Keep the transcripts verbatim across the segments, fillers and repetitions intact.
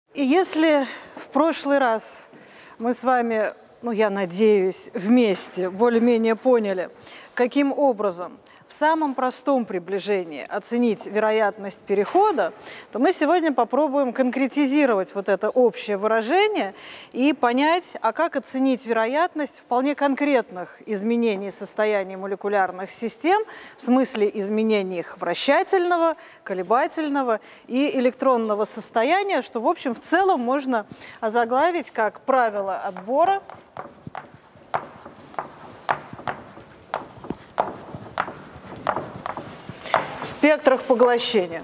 И если в прошлый раз мы с вами, ну я надеюсь, вместе более-менее поняли, каким образом в самом простом приближении оценить вероятность перехода, то мы сегодня попробуем конкретизировать вот это общее выражение и понять, а как оценить вероятность вполне конкретных изменений состояния молекулярных систем, в смысле изменений их вращательного, колебательного и электронного состояния, что, в общем, в целом можно озаглавить как правило отбора в спектрах поглощения.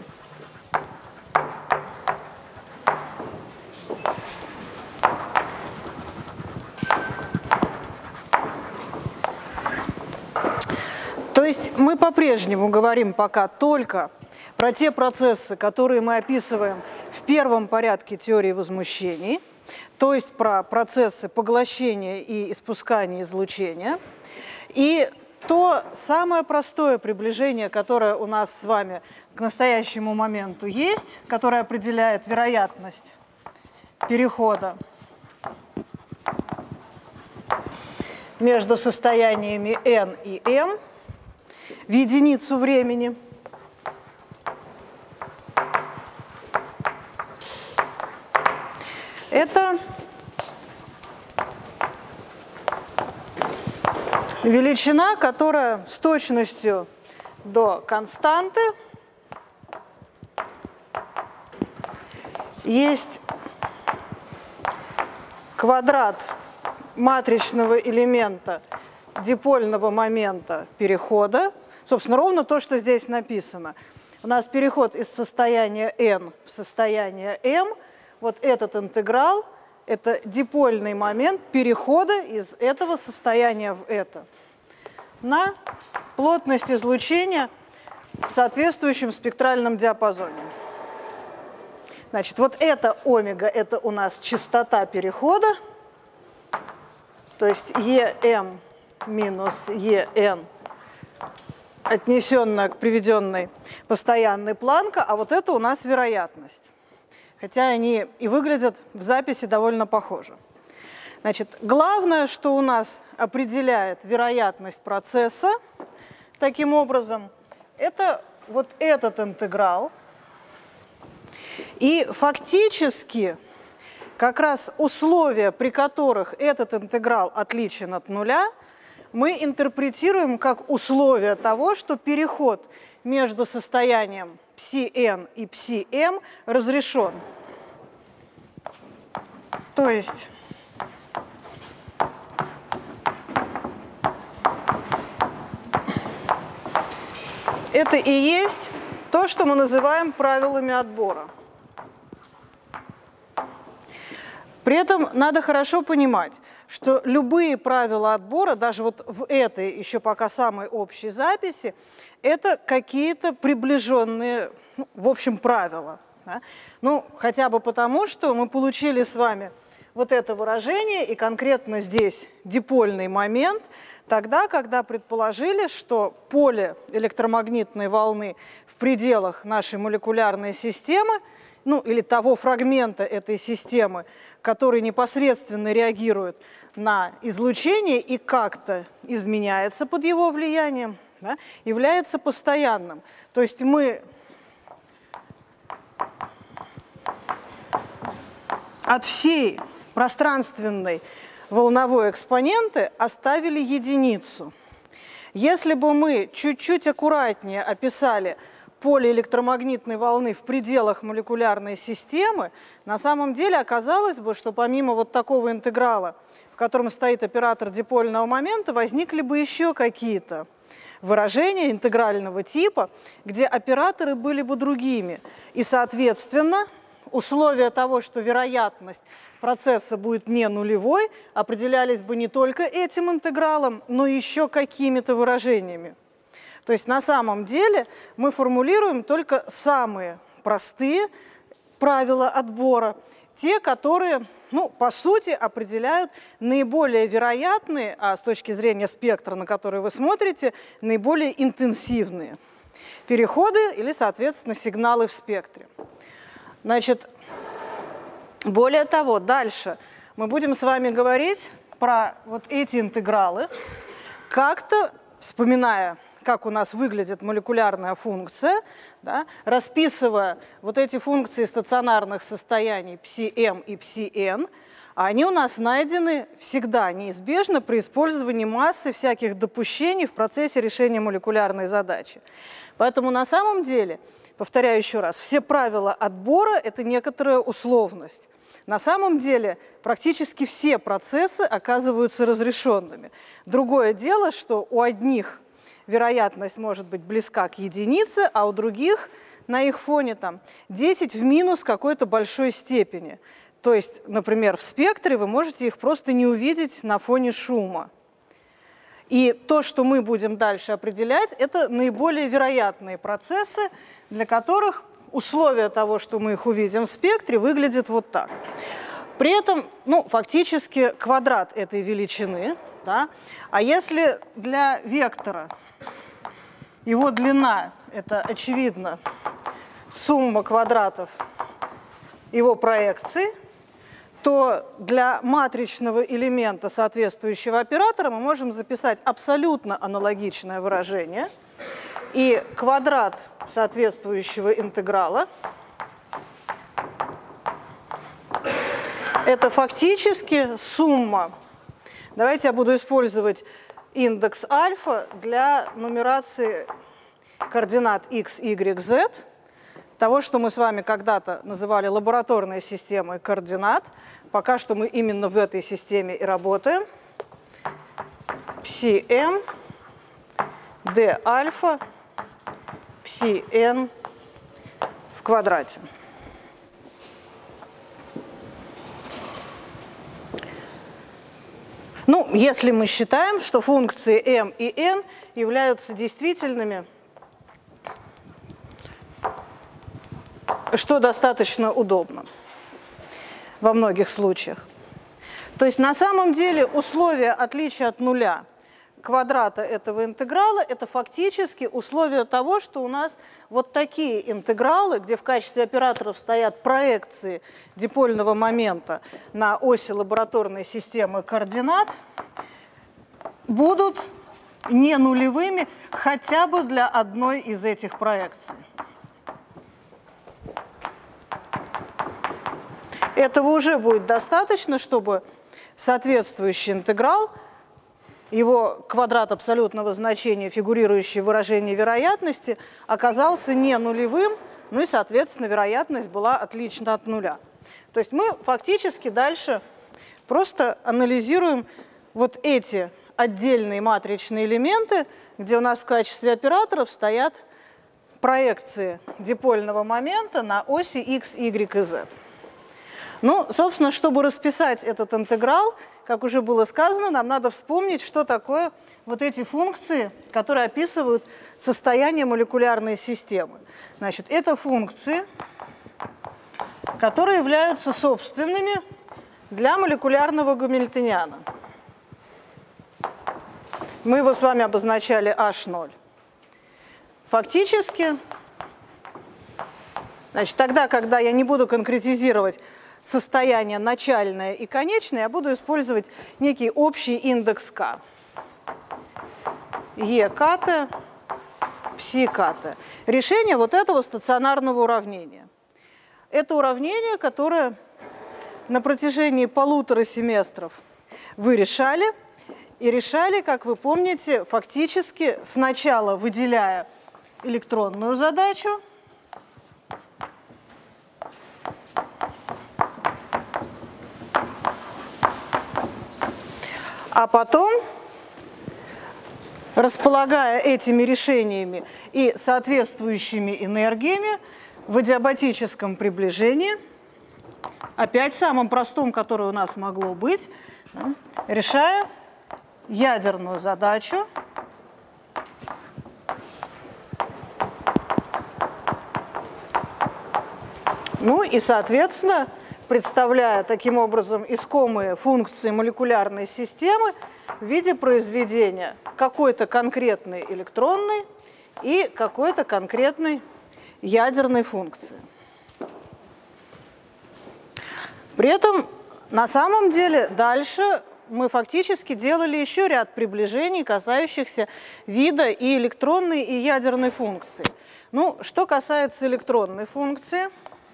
То есть мы по-прежнему говорим пока только про те процессы, которые мы описываем в первом порядке теории возмущений, то есть про процессы поглощения и испускания излучения. И то самое простое приближение, которое у нас с вами к настоящему моменту есть, которое определяет вероятность перехода между состояниями n и m в единицу времени, это величина, которая с точностью до константы есть квадрат матричного элемента дипольного момента перехода. Собственно, ровно то, что здесь написано. У нас переход из состояния n в состояние m. Вот этот интеграл – это дипольный момент перехода из этого состояния в это на плотность излучения в соответствующем спектральном диапазоне. Значит, вот это омега – это у нас частота перехода, то есть Em минус En, отнесенная к приведенной постоянной Планка, а вот это у нас вероятность. Хотя они и выглядят в записи довольно похоже. Значит, главное, что у нас определяет вероятность процесса, таким образом, это вот этот интеграл. И фактически как раз условия, при которых этот интеграл отличен от нуля, мы интерпретируем как условие того, что переход между состоянием ψn и ψm разрешен. То есть это и есть то, что мы называем правилами отбора. При этом надо хорошо понимать, что любые правила отбора, даже вот в этой еще пока самой общей записи, это какие-то приближенные, ну, в общем, правила. Да? Ну, хотя бы потому, что мы получили с вами вот это выражение, и конкретно здесь дипольный момент, тогда, когда предположили, что поле электромагнитной волны в пределах нашей молекулярной системы, ну, или того фрагмента этой системы, который непосредственно реагирует на излучение и как-то изменяется под его влиянием, да, является постоянным. То есть мы от всей пространственной волновой экспоненты оставили единицу. Если бы мы чуть-чуть аккуратнее описали поле электромагнитной волны в пределах молекулярной системы, на самом деле оказалось бы, что помимо вот такого интеграла, в котором стоит оператор дипольного момента, возникли бы еще какие-то выражения интегрального типа, где операторы были бы другими. И, соответственно, условия того, что вероятность процесса будет не нулевой, определялись бы не только этим интегралом, но еще какими-то выражениями. То есть на самом деле мы формулируем только самые простые правила отбора, те, которые, ну, по сути, определяют наиболее вероятные, а с точки зрения спектра, на который вы смотрите, наиболее интенсивные переходы или, соответственно, сигналы в спектре. Значит, Более того, дальше мы будем с вами говорить про вот эти интегралы, как-то вспоминая, как у нас выглядит молекулярная функция, да, расписывая вот эти функции стационарных состояний пси-m и пси-n, они у нас найдены всегда, неизбежно при использовании массы всяких допущений в процессе решения молекулярной задачи. Поэтому на самом деле, повторяю еще раз, все правила отбора – это некоторая условность. На самом деле практически все процессы оказываются разрешенными. Другое дело, что у одних вероятность может быть близка к единице, а у других на их фоне там десять в минус какой-то большой степени. То есть, например, в спектре вы можете их просто не увидеть на фоне шума. И то, что мы будем дальше определять, это наиболее вероятные процессы, для которых условия того, что мы их увидим в спектре, выглядят вот так. При этом, ну, фактически квадрат этой величины, да? А если для вектора его длина – это, очевидно, сумма квадратов его проекций, то для матричного элемента соответствующего оператора мы можем записать абсолютно аналогичное выражение. И квадрат соответствующего интеграла – это фактически сумма. Давайте я буду использовать индекс альфа для нумерации координат x, y, z, того, что мы с вами когда-то называли лабораторной системой координат. Пока что мы именно в этой системе и работаем. Пси-m, d альфа, пси-n в квадрате. Ну, если мы считаем, что функции m и n являются действительными, что достаточно удобно во многих случаях. То есть на самом деле условие отличия от нуля квадрата этого интеграла – это фактически условие того, что у нас вот такие интегралы, где в качестве операторов стоят проекции дипольного момента на оси лабораторной системы координат, будут не нулевыми хотя бы для одной из этих проекций. Этого уже будет достаточно, чтобы соответствующий интеграл, его квадрат абсолютного значения, фигурирующий в выражении вероятности, оказался не нулевым, ну и, соответственно, вероятность была отлична от нуля. То есть мы фактически дальше просто анализируем вот эти отдельные матричные элементы, где у нас в качестве операторов стоят проекции дипольного момента на оси x, y и z. Ну, собственно, чтобы расписать этот интеграл, как уже было сказано, нам надо вспомнить, что такое вот эти функции, которые описывают состояние молекулярной системы. Значит, это функции, которые являются собственными для молекулярного гамильтониана. Мы его с вами обозначали эйч ноль. Фактически, значит, тогда, когда я не буду конкретизировать состояние начальное и конечное, я буду использовать некий общий индекс k. E-кт, пси-кт. Решение вот этого стационарного уравнения. Это уравнение, которое на протяжении полутора семестров вы решали. И решали, как вы помните, фактически сначала выделяя электронную задачу, а потом, располагая этими решениями и соответствующими энергиями в адиабатическом приближении, опять самым простым, которое у нас могло быть, решая ядерную задачу ну и, соответственно, представляя таким образом искомые функции молекулярной системы в виде произведения какой-то конкретной электронной и какой-то конкретной ядерной функции. При этом, на самом деле, дальше мы фактически делали еще ряд приближений, касающихся вида и электронной, и ядерной функции. Ну, что касается электронной функции,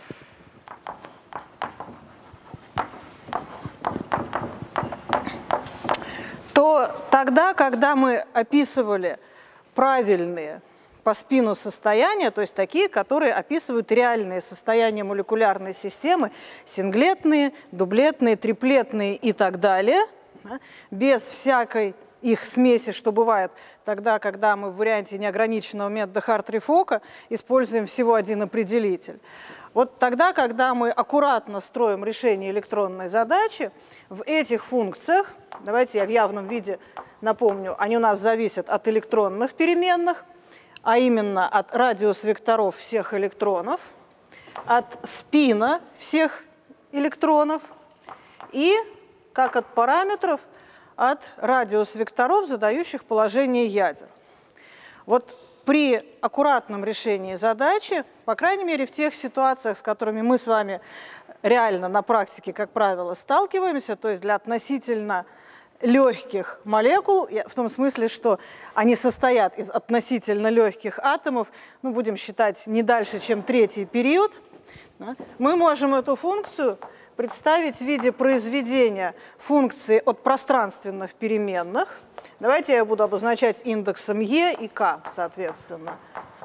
то тогда, когда мы описывали правильные по спину состояния, то есть такие, которые описывают реальные состояния молекулярной системы, синглетные, дублетные, триплетные и так далее, да, без всякой их смеси, что бывает тогда, когда мы в варианте неограниченного метода Хартрии-Фока используем всего один определитель. Вот тогда, когда мы аккуратно строим решение электронной задачи, в этих функциях, давайте я в явном виде напомню, они у нас зависят от электронных переменных, а именно от радиус векторов всех электронов, от спина всех электронов и, как от параметров, от радиус векторов, задающих положение ядер. Вот при аккуратном решении задачи, по крайней мере в тех ситуациях, с которыми мы с вами реально на практике, как правило, сталкиваемся, то есть для относительно легких молекул, в том смысле, что они состоят из относительно легких атомов, ну, будем считать, не дальше, чем третий период, да, мы можем эту функцию представить в виде произведения функции от пространственных переменных. Давайте я буду обозначать индексом e и k, соответственно.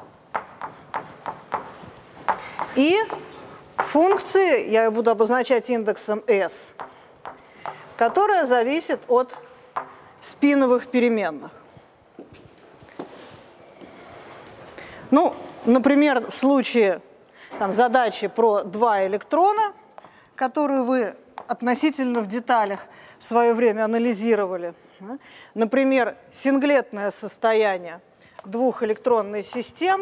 И функции я буду обозначать индексом s, которая зависит от спиновых переменных. Ну, например, в случае там, задачи про два электрона, которую вы относительно в деталях в свое время анализировали, да? Например, синглетное состояние двухэлектронной системы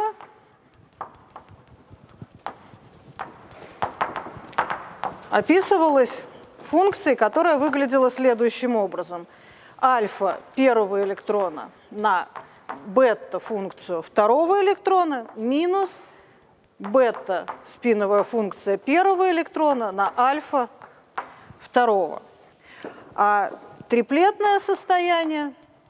описывалось функцией, которая выглядела следующим образом. Альфа первого электрона на бета-функцию второго электрона минус бета-спиновая функция первого электрона на альфа второго. А триплетное состояние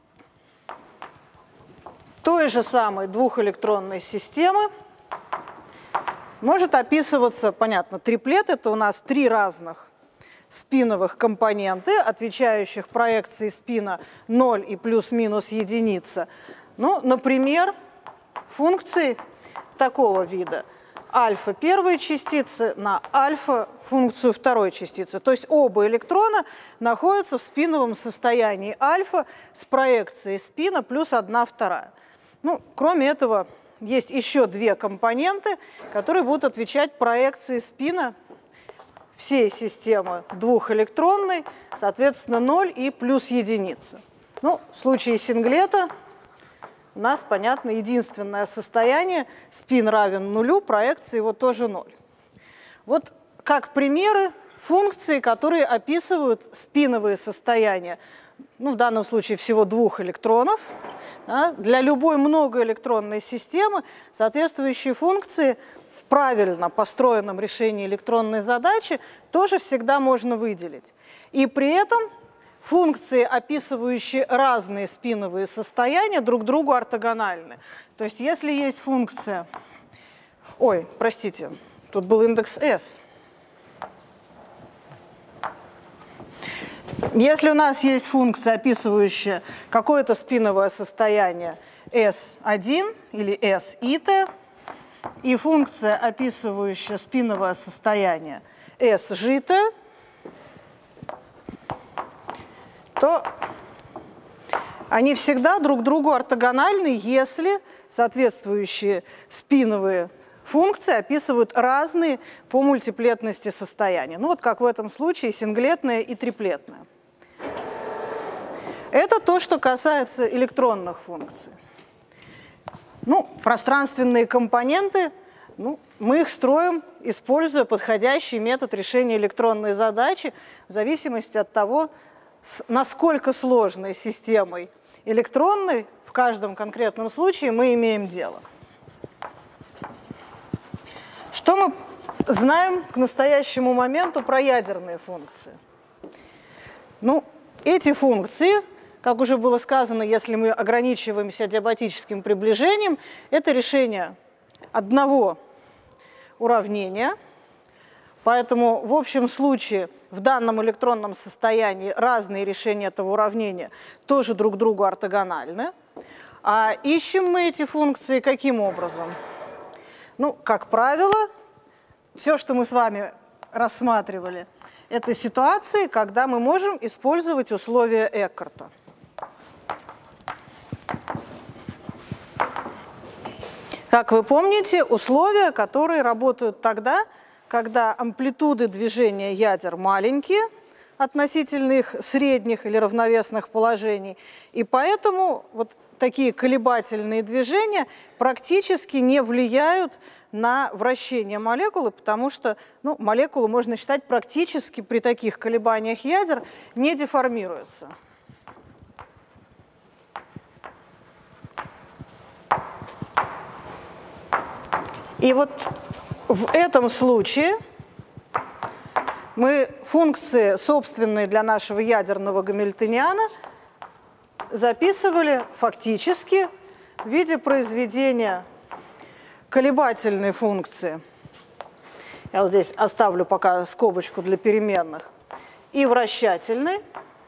той же самой двухэлектронной системы может описываться, понятно, триплет – это у нас три разных спиновых компоненты, отвечающих проекции спина ноль и плюс-минус единица. Ну, например, функции такого вида. Альфа первой частицы на альфа функцию второй частицы. То есть оба электрона находятся в спиновом состоянии альфа с проекцией спина плюс одна вторая. Ну, кроме этого, есть еще две компоненты, которые будут отвечать проекции спина всей системы двухэлектронной, соответственно, ноль и плюс единица. Ну, в случае синглета у нас, понятно, единственное состояние, спин равен нулю, проекции его тоже ноль. Вот как примеры функции, которые описывают спиновые состояния, ну, в данном случае всего двух электронов, да, для любой многоэлектронной системы соответствующие функции в правильно построенном решении электронной задачи тоже всегда можно выделить. И при этом функции, описывающие разные спиновые состояния, друг другу ортогональны. То есть если есть функция… Ой, простите, тут был индекс s. Если у нас есть функция, описывающая какое-то спиновое состояние эс один или эс и тэ, и функция, описывающая спиновое состояние эс жи тэ, то они всегда друг другу ортогональны, если соответствующие спиновые функции описывают разные по мультиплетности состояния. Ну вот как в этом случае синглетное и триплетное. Это то, что касается электронных функций. Ну, пространственные компоненты, ну, мы их строим, используя подходящий метод решения электронной задачи в зависимости от того, с насколько сложной системой электронной в каждом конкретном случае мы имеем дело. Что мы знаем к настоящему моменту про ядерные функции? Ну, эти функции, как уже было сказано, если мы ограничиваемся адиабатическим приближением, это решение одного уравнения. Поэтому в общем случае в данном электронном состоянии разные решения этого уравнения тоже друг другу ортогональны. А ищем мы эти функции каким образом? Ну, как правило, все, что мы с вами рассматривали, это ситуации, когда мы можем использовать условия Эккарта. Как вы помните, условия, которые работают тогда, когда амплитуды движения ядер маленькие относительно их средних или равновесных положений, и поэтому вот такие колебательные движения практически не влияют на вращение молекулы, потому что ну, молекулу, можно считать, практически при таких колебаниях ядер не деформируется. И вот в этом случае мы функции, собственные для нашего ядерного гамильтониана, записывали фактически в виде произведения колебательной функции. Я вот здесь оставлю пока скобочку для переменных. И вращательной.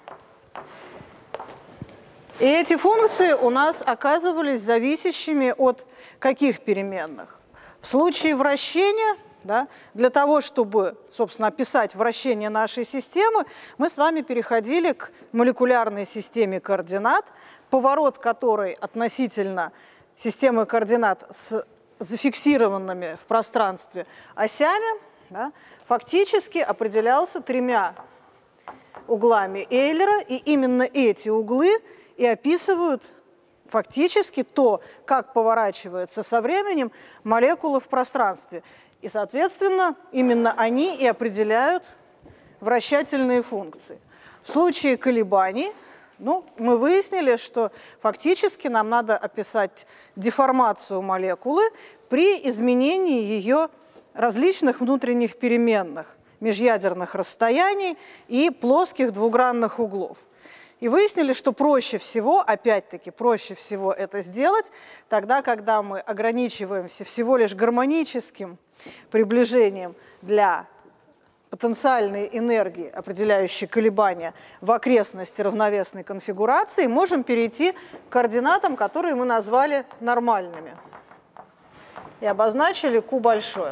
И эти функции у нас оказывались зависящими от каких переменных? В случае вращения, да, для того, чтобы, собственно, описать вращение нашей системы, мы с вами переходили к молекулярной системе координат, поворот которой относительно системы координат с зафиксированными в пространстве осями, да, фактически определялся тремя углами Эйлера, и именно эти углы и описывают фактически то, как поворачивается со временем молекула в пространстве. И, соответственно, именно они и определяют вращательные функции. В случае колебаний, ну, мы выяснили, что фактически нам надо описать деформацию молекулы при изменении ее различных внутренних переменных, межядерных расстояний и плоских двугранных углов. И выяснили, что проще всего, опять-таки, проще всего это сделать тогда, когда мы ограничиваемся всего лишь гармоническим приближением для потенциальной энергии, определяющей колебания в окрестности равновесной конфигурации, можем перейти к координатам, которые мы назвали нормальными. И обозначили Q большое.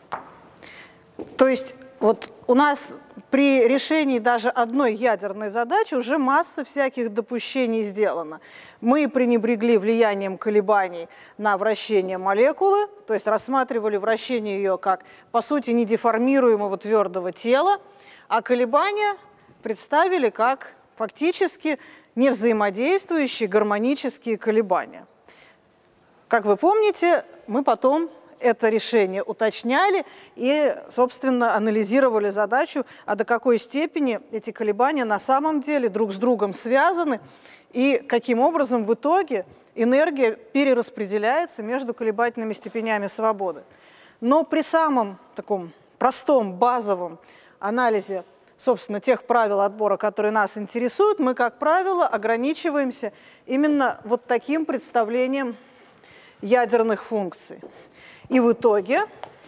То есть вот у нас при решении даже одной ядерной задачи уже масса всяких допущений сделана. Мы пренебрегли влиянием колебаний на вращение молекулы, то есть рассматривали вращение ее как, по сути, недеформируемого твердого тела, а колебания представили как фактически невзаимодействующие гармонические колебания. Как вы помните, мы потом это решение уточняли и, собственно, анализировали задачу, а до какой степени эти колебания на самом деле друг с другом связаны и каким образом в итоге энергия перераспределяется между колебательными степенями свободы. Но при самом таком простом, базовом анализе, собственно, тех правил отбора, которые нас интересуют, мы, как правило, ограничиваемся именно вот таким представлением ядерных функций. И в итоге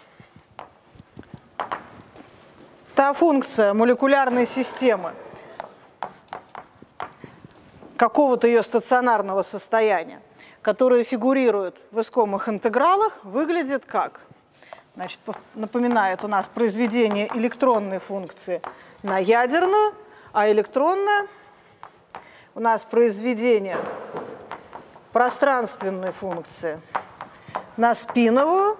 та функция молекулярной системы какого-то ее стационарного состояния, которая фигурирует в искомых интегралах, выглядит как? Значит, напоминает у нас произведение электронной функции на ядерную, а электронная у нас произведение пространственной функции на спиновую,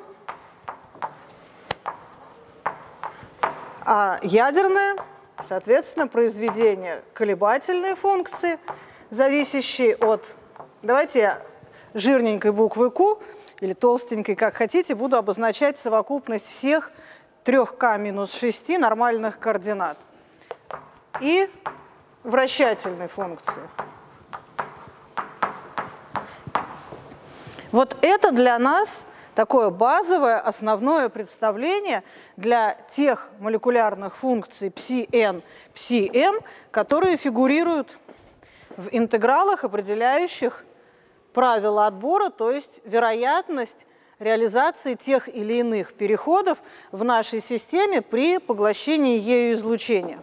а ядерная, соответственно, произведение колебательной функции, зависящей от, давайте я жирненькой буквы Q, или толстенькой, как хотите, буду обозначать совокупность всех трех k минус шести нормальных координат и вращательной функции. Вот это для нас такое базовое, основное представление для тех молекулярных функций пси-n, пси-m, которые фигурируют в интегралах, определяющих правила отбора, то есть вероятность реализации тех или иных переходов в нашей системе при поглощении ею излучения.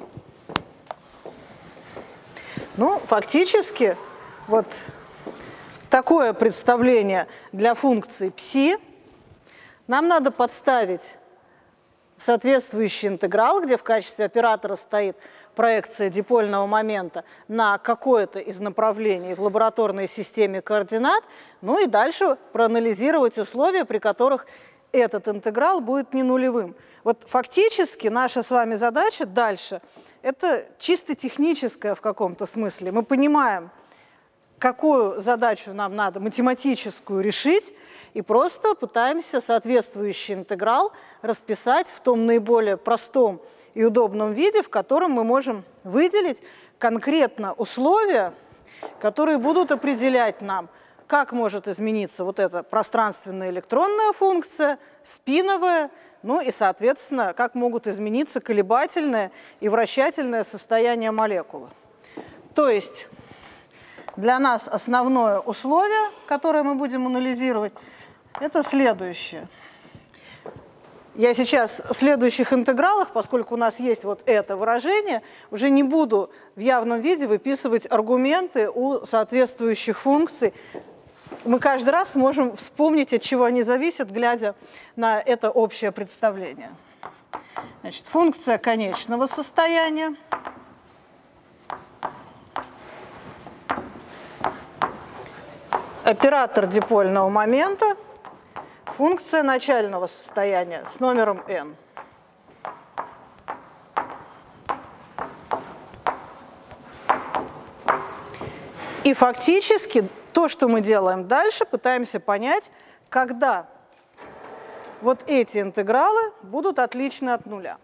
Ну, фактически, вот такое представление для функции пси нам надо подставить в соответствующий интеграл, где в качестве оператора стоит проекция дипольного момента на какое-то из направлений в лабораторной системе координат, ну и дальше проанализировать условия, при которых этот интеграл будет не нулевым. Вот фактически наша с вами задача дальше – это чисто техническая в каком-то смысле. Мы понимаем, какую задачу нам надо математическую решить, и просто пытаемся соответствующий интеграл расписать в том наиболее простом и удобном виде, в котором мы можем выделить конкретно условия, которые будут определять нам, как может измениться вот эта пространственная электронная функция, спиновая, ну и, соответственно, как могут измениться колебательное и вращательное состояние молекулы. То есть для нас основное условие, которое мы будем анализировать, это следующее. Я сейчас в следующих интегралах, поскольку у нас есть вот это выражение, уже не буду в явном виде выписывать аргументы у соответствующих функций. Мы каждый раз сможем вспомнить, от чего они зависят, глядя на это общее представление. Значит, функция конечного состояния. Оператор дипольного момента. Функция начального состояния с номером n. И фактически то, что мы делаем дальше, пытаемся понять, когда вот эти интегралы будут отличны от нуля.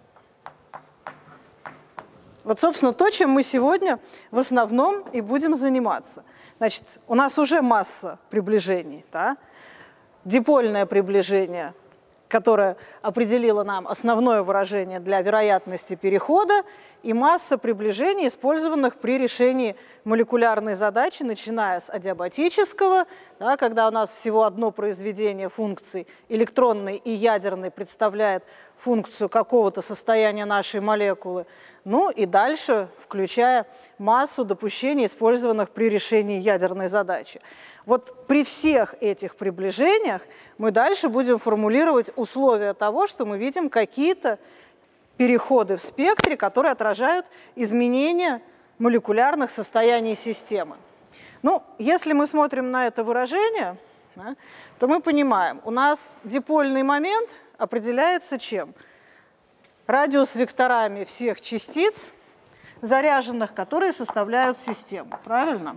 Вот, собственно, то, чем мы сегодня в основном и будем заниматься. Значит, у нас уже масса приближений, да? Дипольное приближение, которое определило нам основное выражение для вероятности перехода, и масса приближений, использованных при решении молекулярной задачи, начиная с адиабатического, да, когда у нас всего одно произведение функций, электронной и ядерной, представляет функцию какого-то состояния нашей молекулы, ну и дальше, включая массу допущений, использованных при решении ядерной задачи. Вот при всех этих приближениях мы дальше будем формулировать условия того, что мы видим какие-то переходы в спектре, которые отражают изменения молекулярных состояний системы. Ну, если мы смотрим на это выражение, да, то мы понимаем, у нас дипольный момент определяется чем? Радиус-векторами всех частиц, заряженных, которые составляют систему. Правильно?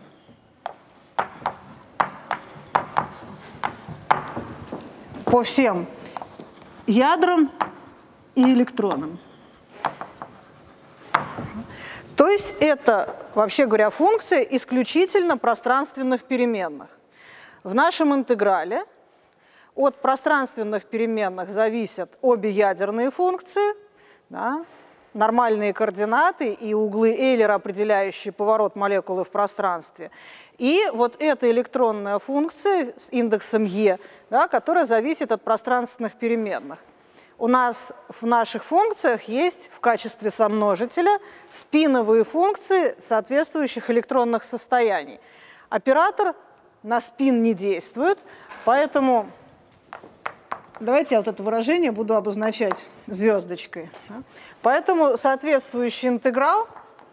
По всем ядрам и электронам. То есть это, вообще говоря, функция исключительно пространственных переменных. В нашем интеграле от пространственных переменных зависят обе ядерные функции, да, нормальные координаты и углы Эйлера, определяющие поворот молекулы в пространстве. И вот эта электронная функция с индексом Е, да, которая зависит от пространственных переменных. У нас в наших функциях есть в качестве сомножителя спиновые функции соответствующих электронных состояний. Оператор на спин не действует, поэтому давайте я вот это выражение буду обозначать звездочкой. Поэтому соответствующий интеграл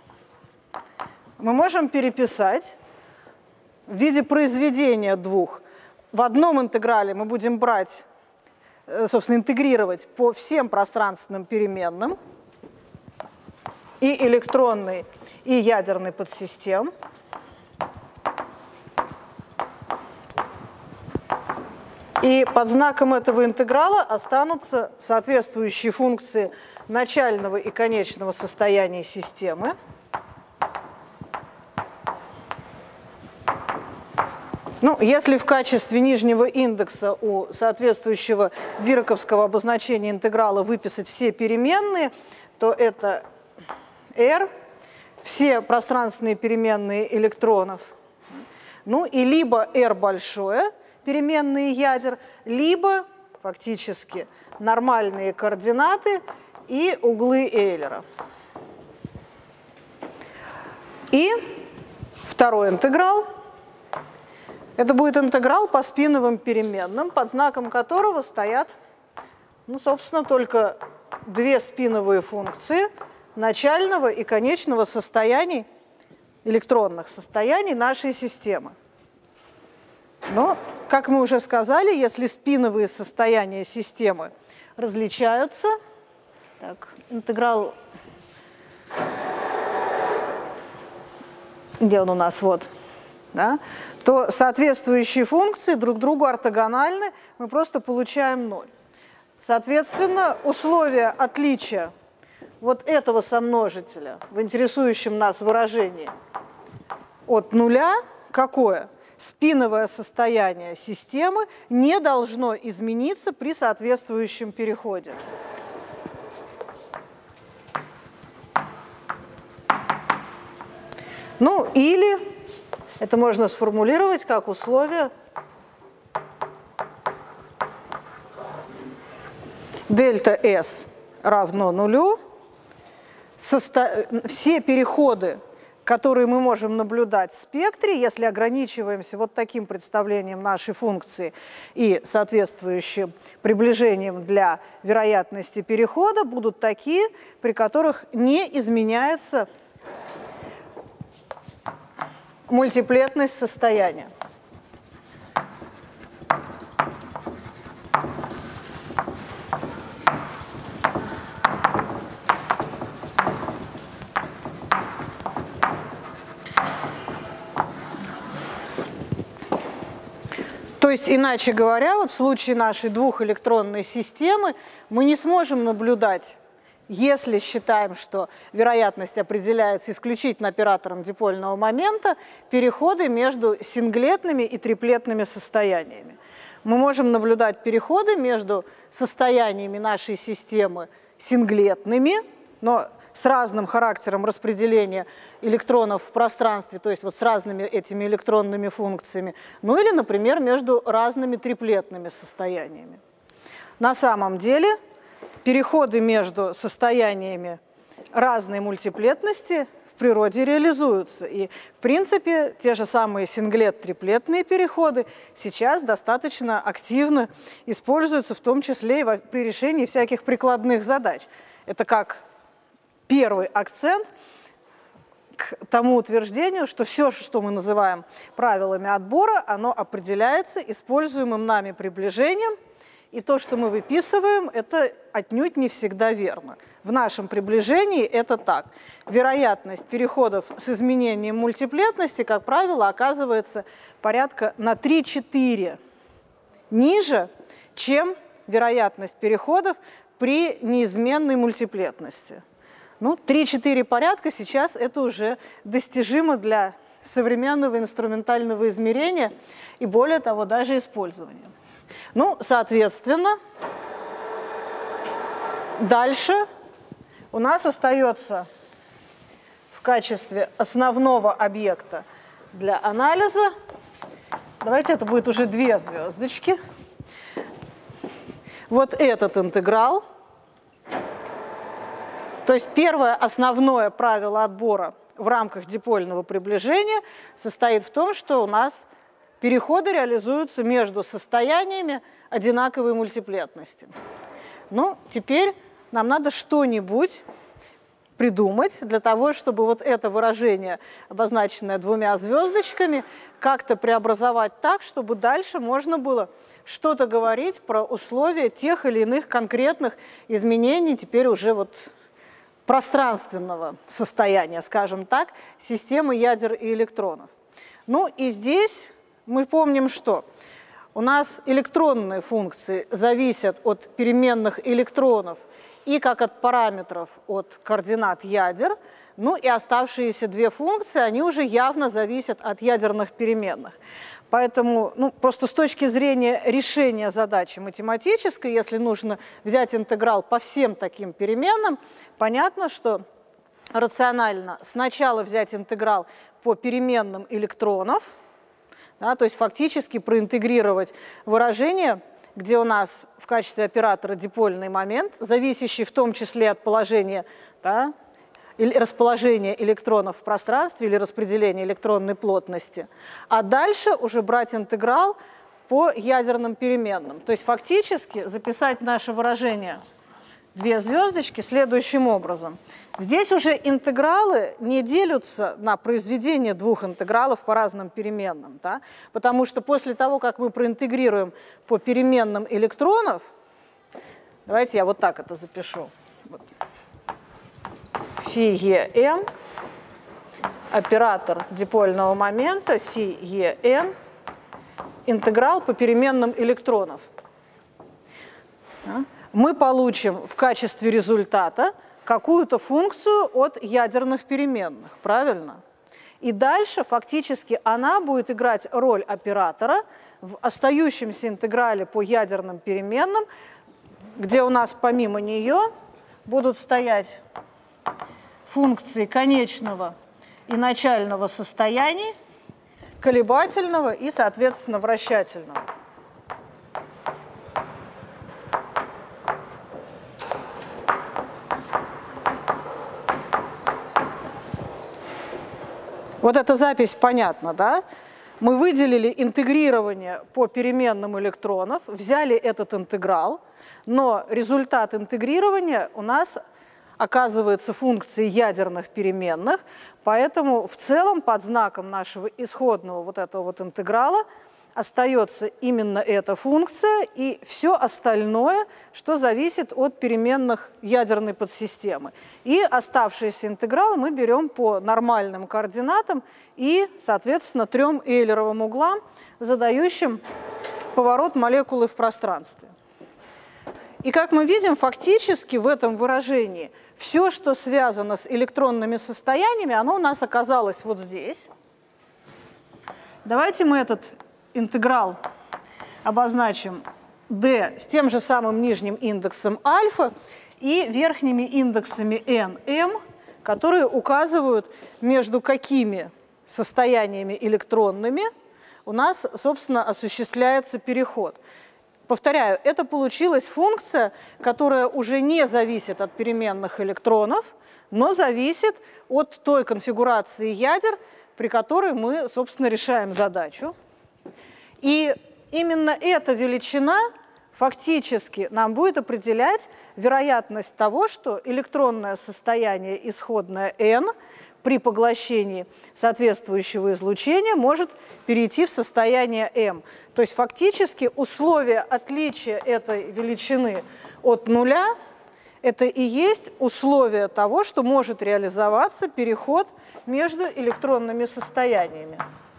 мы можем переписать в виде произведения двух. В одном интеграле мы будем брать, собственно, интегрировать по всем пространственным переменным и электронный, и ядерный подсистем. И под знаком этого интеграла останутся соответствующие функции начального и конечного состояния системы. Ну, если в качестве нижнего индекса у соответствующего дираковского обозначения интеграла выписать все переменные, то это R, все пространственные переменные электронов, ну и либо R большое, переменные ядер, либо фактически нормальные координаты и углы Эйлера. И второй интеграл. Это будет интеграл по спиновым переменным, под знаком которого стоят, ну, собственно, только две спиновые функции начального и конечного состояний, электронных состояний нашей системы. Но, как мы уже сказали, если спиновые состояния системы различаются, так, интеграл, где он у нас, вот, да, то соответствующие функции друг другу ортогональны, мы просто получаем ноль. Соответственно, условие отличия вот этого сомножителя в интересующем нас выражении от нуля какое? Спиновое состояние системы не должно измениться при соответствующем переходе. Ну, или это можно сформулировать как условие дельта S равно нулю. Состо... Все переходы, которые мы можем наблюдать в спектре, если ограничиваемся вот таким представлением нашей функции и соответствующим приближением для вероятности перехода, будут такие, при которых не изменяется мультиплетность состояния. То есть, иначе говоря, вот в случае нашей двухэлектронной системы мы не сможем наблюдать, если считаем, что вероятность определяется исключительно оператором дипольного момента, переходы между синглетными и триплетными состояниями. Мы можем наблюдать переходы между состояниями нашей системы синглетными, но с разным характером распределения электронов в пространстве, то есть вот с разными этими электронными функциями, ну или, например, между разными триплетными состояниями. На самом деле переходы между состояниями разной мультиплетности в природе реализуются. И, в принципе, те же самые синглет-триплетные переходы сейчас достаточно активно используются, в том числе и при решении всяких прикладных задач. Это как первый акцент к тому утверждению, что все, что мы называем правилами отбора, оно определяется используемым нами приближением, и то, что мы выписываем, это отнюдь не всегда верно. В нашем приближении это так. Вероятность переходов с изменением мультиплетности, как правило, оказывается порядка на три-четыре ниже, чем вероятность переходов при неизменной мультиплетности. Ну, три-четыре порядка сейчас это уже достижимо для современного инструментального измерения и, более того, даже использования. Ну, соответственно, дальше у нас остается в качестве основного объекта для анализа, давайте это будет уже две звездочки, вот этот интеграл. То есть первое основное правило отбора в рамках дипольного приближения состоит в том, что у нас переходы реализуются между состояниями одинаковой мультиплетности. Ну, теперь нам надо что-нибудь придумать для того, чтобы вот это выражение, обозначенное двумя звездочками, как-то преобразовать так, чтобы дальше можно было что-то говорить про условия тех или иных конкретных изменений, теперь уже вот пространственного состояния, скажем так, системы ядер и электронов. Ну и здесь мы помним, что у нас электронные функции зависят от переменных электронов и как от параметров от координат ядер, Ну и оставшиеся две функции, они уже явно зависят от ядерных переменных. Поэтому, ну, просто с точки зрения решения задачи математической, если нужно взять интеграл по всем таким переменным, понятно, что рационально сначала взять интеграл по переменным электронов, да, то есть фактически проинтегрировать выражение, где у нас в качестве оператора дипольный момент, зависящий в том числе от положения, да, или расположения электронов в пространстве или распределения электронной плотности, а дальше уже брать интеграл по ядерным переменным. То есть фактически записать наше выражение две звездочки следующим образом. Здесь уже интегралы не делятся на произведение двух интегралов по разным переменным, да? Потому что после того, как мы проинтегрируем по переменным электронов, давайте я вот так это запишу. Вот. Фи е м, оператор дипольного момента, фи е н, интеграл по переменным электронов. Да? Мы получим в качестве результата какую-то функцию от ядерных переменных, правильно? И дальше фактически она будет играть роль оператора в остающемся интеграле по ядерным переменным, где у нас помимо нее будут стоять функции конечного и начального состояний, колебательного и, соответственно, вращательного. Вот эта запись понятна, да? Мы выделили интегрирование по переменным электронов, взяли этот интеграл, но результат интегрирования у нас оказывается функцией ядерных переменных, поэтому в целом под знаком нашего исходного вот этого вот интеграла остается именно эта функция и все остальное, что зависит от переменных ядерной подсистемы. И оставшиеся интегралы мы берем по нормальным координатам и, соответственно, трем эйлеровым углам, задающим поворот молекулы в пространстве. И как мы видим, фактически в этом выражении все, что связано с электронными состояниями, оно у нас оказалось вот здесь. Давайте мы этот интеграл обозначим d с тем же самым нижним индексом альфа и верхними индексами n, m, которые указывают, между какими состояниями электронными у нас, собственно, осуществляется переход. Повторяю, это получилась функция, которая уже не зависит от переменных электронов, но зависит от той конфигурации ядер, при которой мы, собственно, решаем задачу. И именно эта величина фактически нам будет определять вероятность того, что электронное состояние исходное n при поглощении соответствующего излучения может перейти в состояние m. То есть фактически условие отличия этой величины от нуля – это и есть условие того, что может реализоваться переход между электронными состояниями.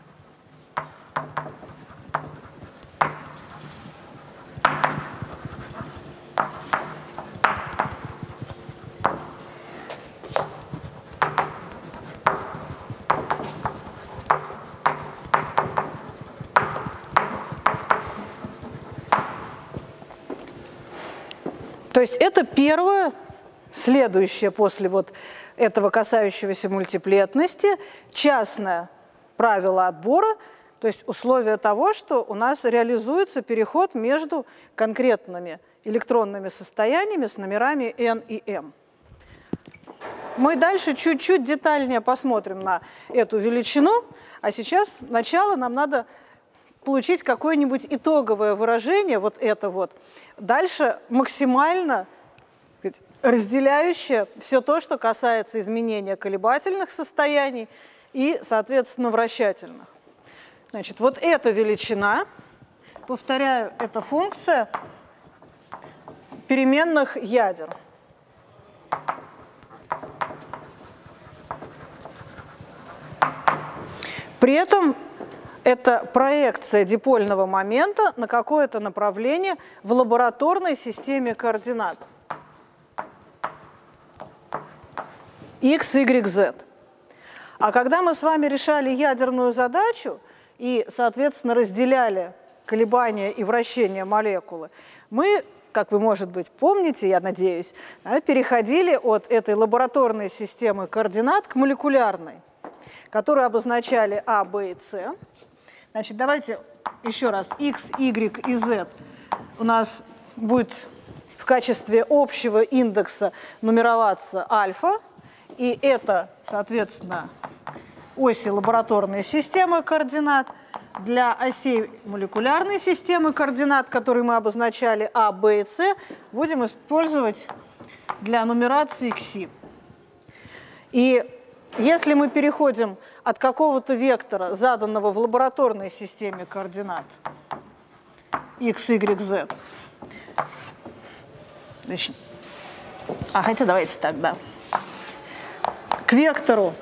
То есть это первое, следующее после вот этого касающегося мультиплетности, частное правило отбора, то есть условие того, что у нас реализуется переход между конкретными электронными состояниями с номерами n и m. Мы дальше чуть-чуть детальнее посмотрим на эту величину, а сейчас сначала нам надо получить какое-нибудь итоговое выражение, вот это вот, дальше максимально сказать, разделяющее все то, что касается изменения колебательных состояний и, соответственно, вращательных. Значит, вот эта величина, повторяю, это функция переменных ядер. При этом это проекция дипольного момента на какое-то направление в лабораторной системе координат. X, Y, Z. А когда мы с вами решали ядерную задачу и, соответственно, разделяли колебания и вращения молекулы, мы, как вы, может быть, помните, я надеюсь, переходили от этой лабораторной системы координат к молекулярной, которую обозначали А, Б и С. Значит, давайте еще раз. X, Y и Z у нас будет в качестве общего индекса нумероваться альфа, и это, соответственно, оси лабораторной системы координат. Для осей молекулярной системы координат, которые мы обозначали А, Б и С, будем использовать для нумерации кси. И если мы переходим от какого-то вектора, заданного в лабораторной системе координат x, y, z, значит, а хотя давайте так, да, к вектору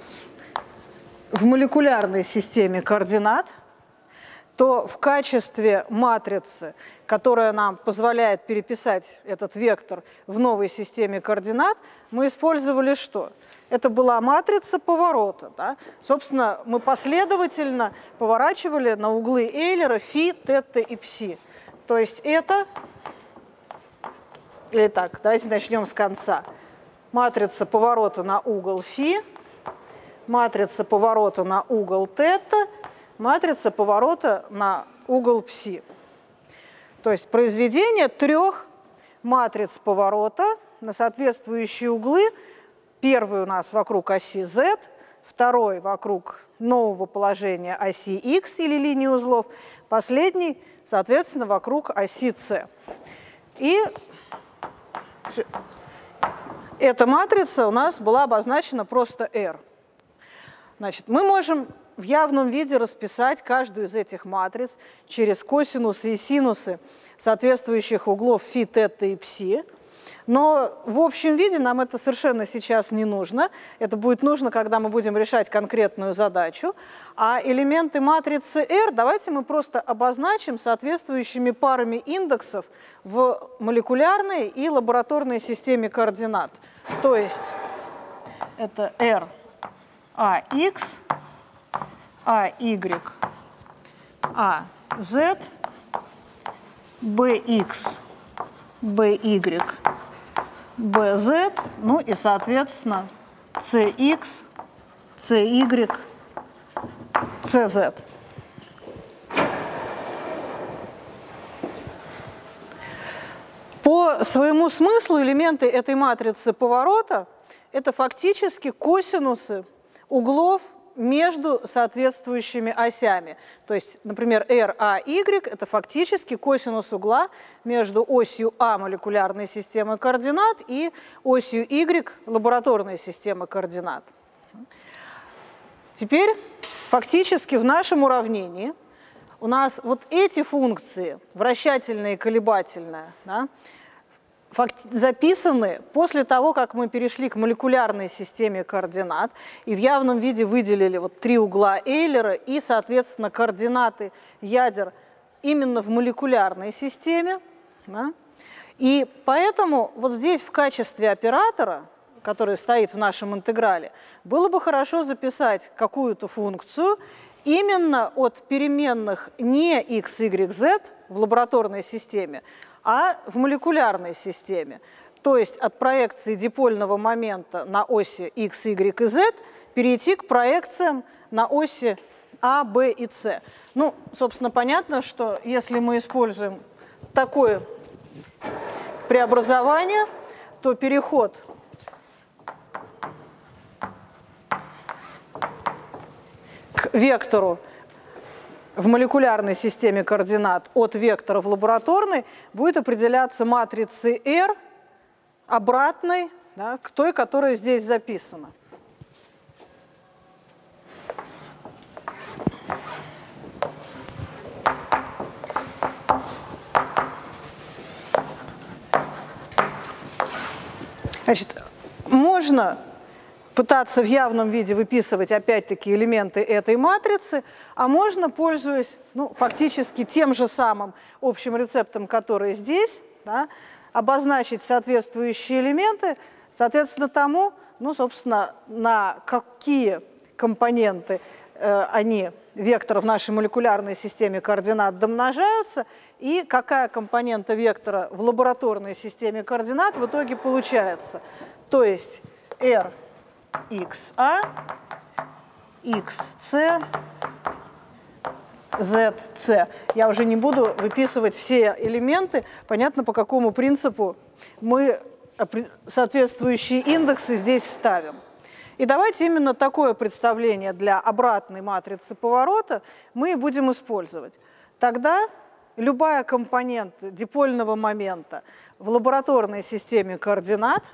в молекулярной системе координат, то в качестве матрицы, которая нам позволяет переписать этот вектор в новой системе координат, мы использовали что? Это была матрица поворота. Да? Собственно, мы последовательно поворачивали на углы Эйлера фи, тета и пси. То есть это, или так, давайте начнем с конца. Матрица поворота на угол фи, матрица поворота на угол тета, матрица поворота на угол пси. То есть произведение трех матриц поворота на соответствующие углы. Первый у нас вокруг оси z, второй вокруг нового положения оси x или линии узлов, последний, соответственно, вокруг оси c. И эта матрица у нас была обозначена просто R. Значит, мы можем в явном виде расписать каждую из этих матриц через косинусы и синусы соответствующих углов фи, тета и пси. Но в общем виде нам это совершенно сейчас не нужно. Это будет нужно, когда мы будем решать конкретную задачу. А элементы матрицы R давайте мы просто обозначим соответствующими парами индексов в молекулярной и лабораторной системе координат. То есть это R, AX, AY, AZ, BX, BY, BZ, ну и, соответственно, CX, CY, CZ. По своему смыслу элементы этой матрицы поворота – это фактически косинусы углов между соответствующими осями. То есть, например, R, A, Y – это фактически косинус угла между осью А молекулярной системы координат и осью Y лабораторной системы координат. Теперь фактически в нашем уравнении у нас вот эти функции, вращательная и колебательная, да, записаны после того, как мы перешли к молекулярной системе координат и в явном виде выделили вот три угла Эйлера и, соответственно, координаты ядер именно в молекулярной системе. Да? И поэтому вот здесь в качестве оператора, который стоит в нашем интеграле, было бы хорошо записать какую-то функцию именно от переменных не x, y, z в лабораторной системе, а в молекулярной системе. То есть от проекции дипольного момента на оси x, y и z перейти к проекциям на оси А, Б и С. Ну, собственно, понятно, что если мы используем такое преобразование, то переход к вектору в молекулярной системе координат от вектора в лабораторной будет определяться матрицей R обратной, да, к той, которая здесь записана. Значит, можно пытаться в явном виде выписывать опять-таки элементы этой матрицы, а можно, пользуясь ну, фактически тем же самым общим рецептом, который здесь, да, обозначить соответствующие элементы, соответственно тому, ну, собственно, на какие компоненты э, они, векторы в нашей молекулярной системе координат, домножаются, и какая компонента вектора в лабораторной системе координат в итоге получается. То есть эр икс а, икс си, зет си. Я уже не буду выписывать все элементы, понятно, по какому принципу мы соответствующие индексы здесь ставим. И давайте именно такое представление для обратной матрицы поворота мы и будем использовать. Тогда любая компонента дипольного момента в лабораторной системе координат,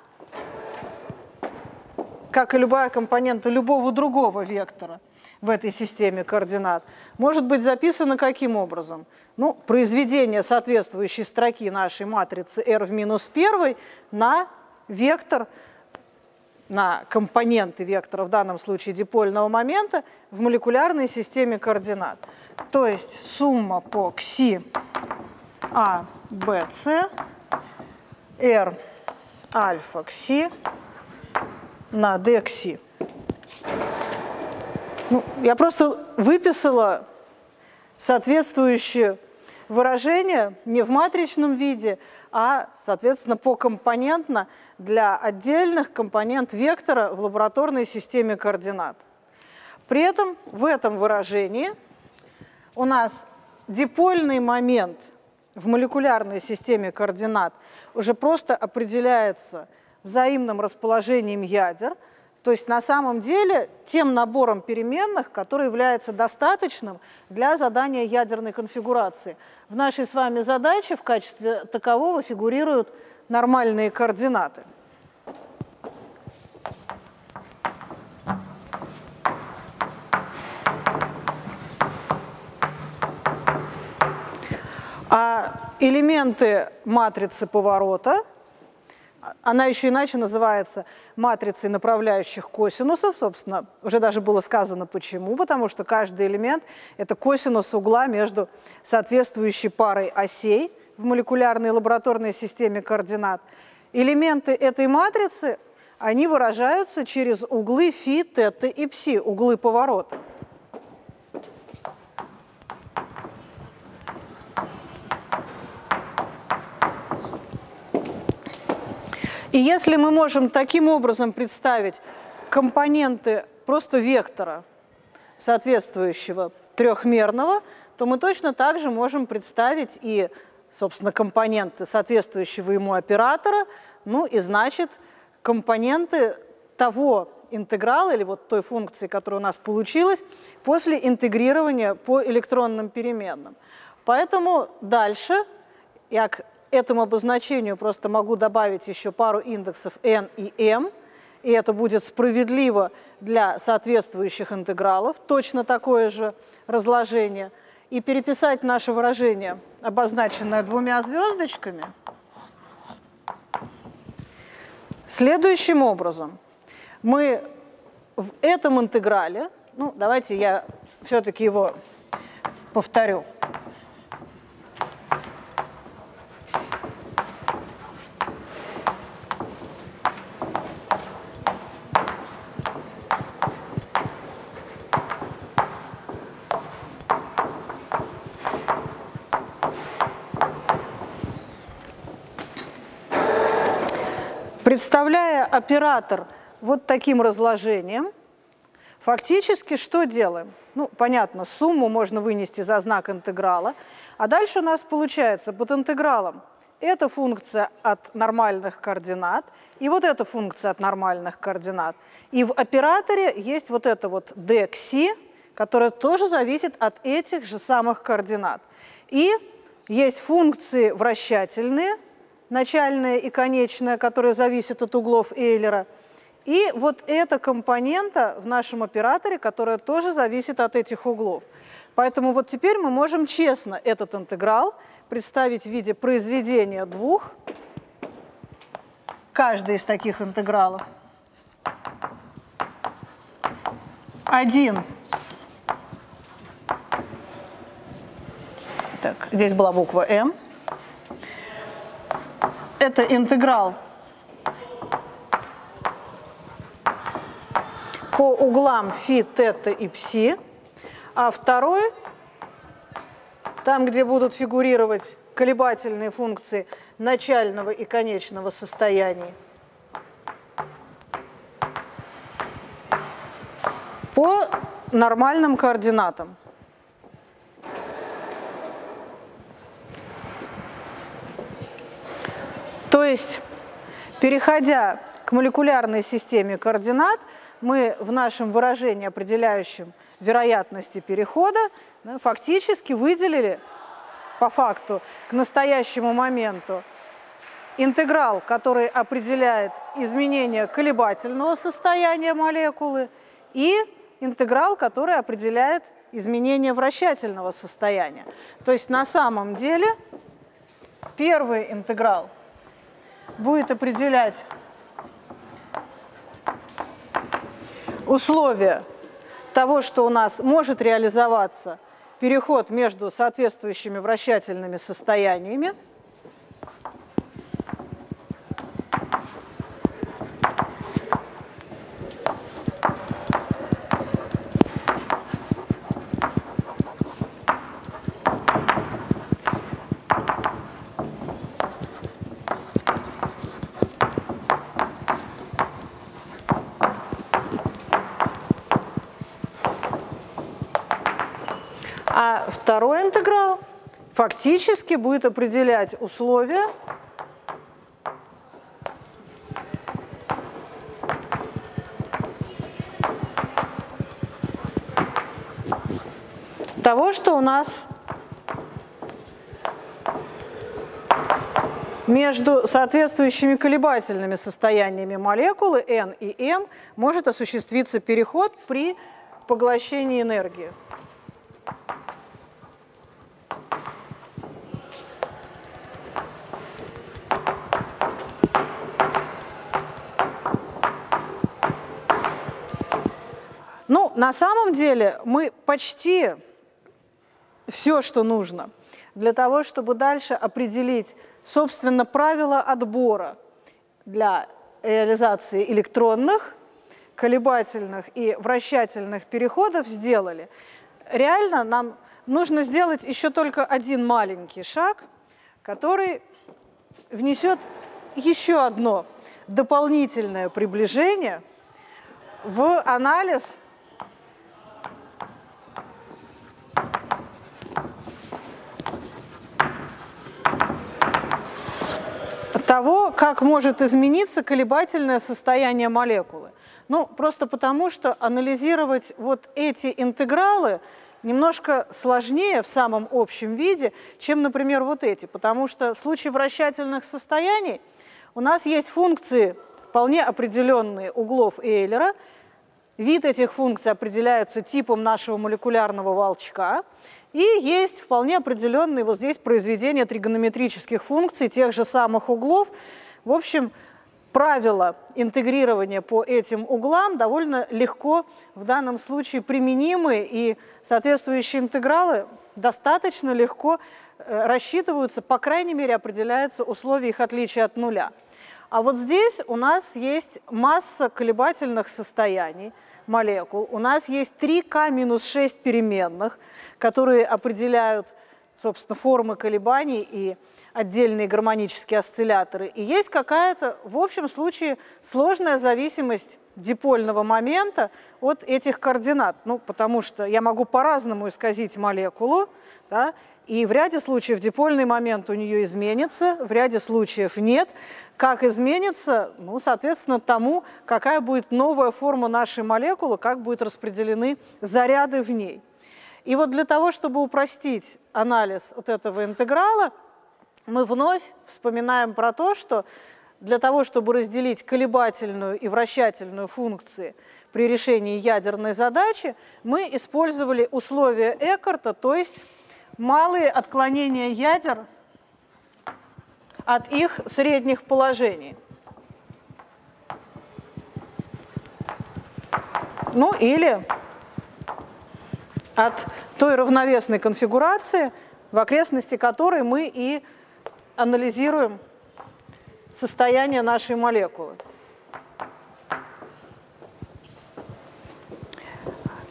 как и любая компонента любого другого вектора в этой системе координат, может быть записана каким образом? Ну, произведение соответствующей строки нашей матрицы R в минус первой на вектор, на компоненты вектора, в данном случае дипольного момента, в молекулярной системе координат. То есть сумма по кси А, Б, С, R альфа кси на D кси. Ну, я просто выписала соответствующее выражение не в матричном виде, а, соответственно, покомпонентно для отдельных компонент вектора в лабораторной системе координат. При этом в этом выражении у нас дипольный момент в молекулярной системе координат уже просто определяется взаимным расположением ядер, то есть на самом деле тем набором переменных, который является достаточным для задания ядерной конфигурации. В нашей с вами задаче в качестве такового фигурируют нормальные координаты. А элементы матрицы поворота, она еще иначе называется матрицей направляющих косинусов, собственно, уже даже было сказано почему, потому что каждый элемент – это косинус угла между соответствующей парой осей в молекулярной лабораторной системе координат. Элементы этой матрицы, они выражаются через углы фи, тета и пси, углы поворота. И если мы можем таким образом представить компоненты просто вектора, соответствующего трехмерного, то мы точно так же можем представить и, собственно, компоненты соответствующего ему оператора, ну и, значит, компоненты того интеграла или вот той функции, которая у нас получилась, после интегрирования по электронным переменным. Поэтому дальше я к этому обозначению просто могу добавить еще пару индексов n и m, и это будет справедливо для соответствующих интегралов, точно такое же разложение, и переписать наше выражение, обозначенное двумя звездочками, следующим образом. Мы в этом интеграле, ну, давайте я все-таки его повторю. Представляя оператор вот таким разложением, фактически что делаем? Ну, понятно, сумму можно вынести за знак интеграла, а дальше у нас получается под интегралом эта функция от нормальных координат и вот эта функция от нормальных координат. И в операторе есть вот это вот d кси, которая тоже зависит от этих же самых координат. И есть функции вращательные, начальная и конечная, которая зависит от углов Эйлера. И вот эта компонента в нашем операторе, которая тоже зависит от этих углов. Поэтому вот теперь мы можем честно этот интеграл представить в виде произведения двух, каждый из таких интегралов. Один. Так, здесь была буква m. Это интеграл по углам φ, тета и пси, а второй, там, где будут фигурировать колебательные функции начального и конечного состояний, по нормальным координатам. То есть, переходя к молекулярной системе координат, мы в нашем выражении, определяющем вероятности перехода, фактически выделили по факту к настоящему моменту интеграл, который определяет изменение колебательного состояния молекулы, и интеграл, который определяет изменение вращательного состояния. То есть на самом деле первый интеграл будет определять условия того, что у нас может реализоваться переход между соответствующими вращательными состояниями. А второй интеграл фактически будет определять условия того, что у нас между соответствующими колебательными состояниями молекулы N и M может осуществиться переход при поглощении энергии. Ну, на самом деле мы почти все, что нужно для того, чтобы дальше определить, собственно, правила отбора для реализации электронных, колебательных и вращательных переходов сделали. Реально нам нужно сделать еще только один маленький шаг, который внесет еще одно дополнительное приближение в анализ того, как может измениться колебательное состояние молекулы. Ну, просто потому, что анализировать вот эти интегралы немножко сложнее в самом общем виде, чем, например, вот эти. Потому что в случае вращательных состояний у нас есть функции, вполне определенные углов Эйлера. Вид этих функций определяется типом нашего молекулярного волчка. И есть вполне определенные вот здесь произведения тригонометрических функций тех же самых углов. В общем, правила интегрирования по этим углам довольно легко в данном случае применимы, и соответствующие интегралы достаточно легко рассчитываются, по крайней мере, определяются условия их отличия от нуля. А вот здесь у нас есть масса колебательных состояний молекул. У нас есть три ка минус шесть переменных, которые определяют, собственно, формы колебаний и отдельные гармонические осцилляторы. И есть какая-то, в общем случае, сложная зависимость дипольного момента от этих координат. Ну, потому что я могу по-разному исказить молекулу, да, и в ряде случаев дипольный момент у нее изменится, в ряде случаев нет. Как изменится, ну, соответственно, тому, какая будет новая форма нашей молекулы, как будут распределены заряды в ней. И вот для того, чтобы упростить анализ вот этого интеграла, мы вновь вспоминаем про то, что для того, чтобы разделить колебательную и вращательную функции при решении ядерной задачи, мы использовали условия Эккарта, то есть малые отклонения ядер от их средних положений. Ну или от той равновесной конфигурации, в окрестности которой мы и анализируем состояние нашей молекулы.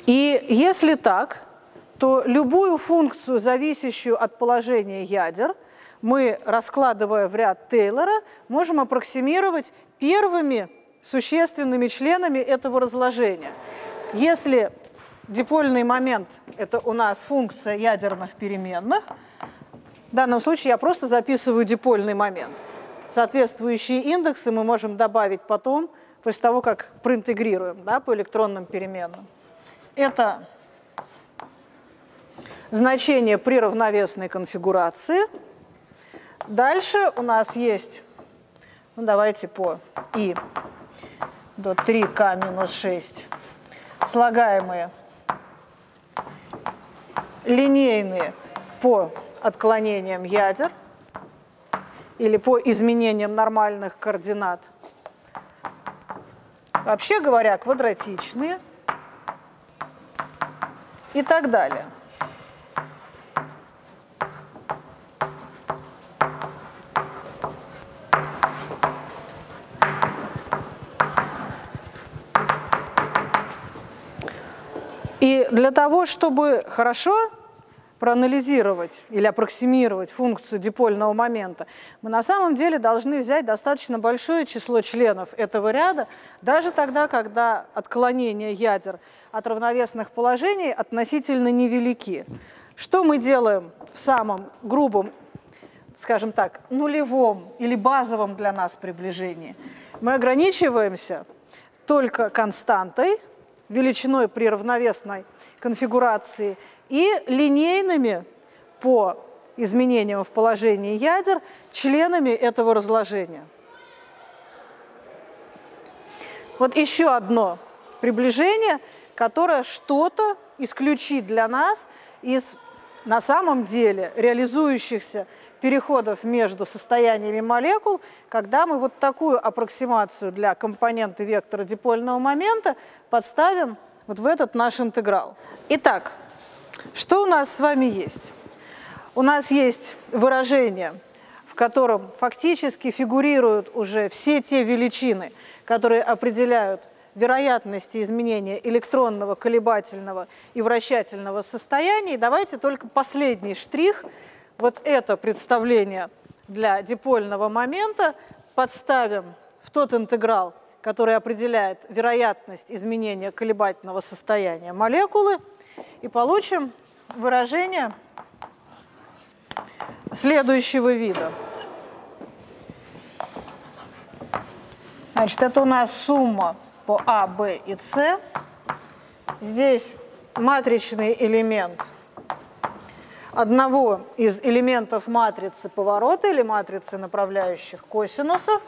И если так, то любую функцию, зависящую от положения ядер, мы, раскладывая в ряд Тейлора, можем аппроксимировать первыми существенными членами этого разложения. Если дипольный момент – это у нас функция ядерных переменных, в данном случае я просто записываю дипольный момент. Соответствующие индексы мы можем добавить потом, после того, как проинтегрируем, да, по электронным переменным. Это значение при равновесной конфигурации. Дальше у нас есть, ну давайте по i до три ка минус шесть, слагаемые линейные по отклонениям ядер или по изменениям нормальных координат. Вообще говоря, квадратичные и так далее. И для того, чтобы хорошо проанализировать или аппроксимировать функцию дипольного момента, мы на самом деле должны взять достаточно большое число членов этого ряда, даже тогда, когда отклонения ядер от равновесных положений относительно невелики. Что мы делаем в самом грубом, скажем так, нулевом или базовом для нас приближении? Мы ограничиваемся только константой, величиной при равновесной конфигурации и линейными по изменениям в положении ядер членами этого разложения. Вот еще одно приближение, которое что-то исключит для нас из на самом деле реализующихся переходов между состояниями молекул, когда мы вот такую аппроксимацию для компоненты вектора дипольного момента подставим вот в этот наш интеграл. Итак, что у нас с вами есть? У нас есть выражение, в котором фактически фигурируют уже все те величины, которые определяют вероятности изменения электронного, колебательного и вращательного состояния. И давайте только последний штрих, вот это представление для дипольного момента, подставим в тот интеграл, который определяет вероятность изменения колебательного состояния молекулы, и получим выражение следующего вида. Значит, это у нас сумма по А, Б и С. Здесь матричный элемент одного из элементов матрицы поворота или матрицы направляющих косинусов.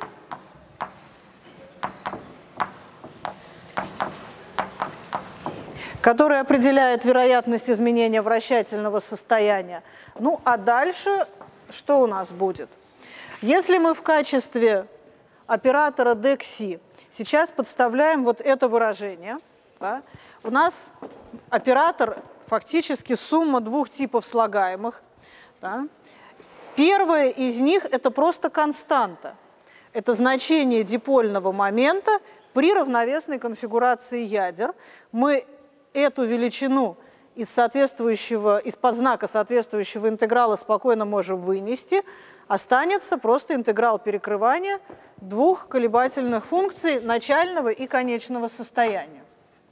Который определяет вероятность изменения вращательного состояния. Ну, а дальше что у нас будет? Если мы в качестве оператора dxi сейчас подставляем вот это выражение, да, у нас оператор фактически сумма двух типов слагаемых. Да. Первое из них – это просто константа. Это значение дипольного момента при равновесной конфигурации ядер. Мы эту величину из соответствующего, из-под знака соответствующего интеграла спокойно можем вынести. Останется просто интеграл перекрывания двух колебательных функций начального и конечного состояния.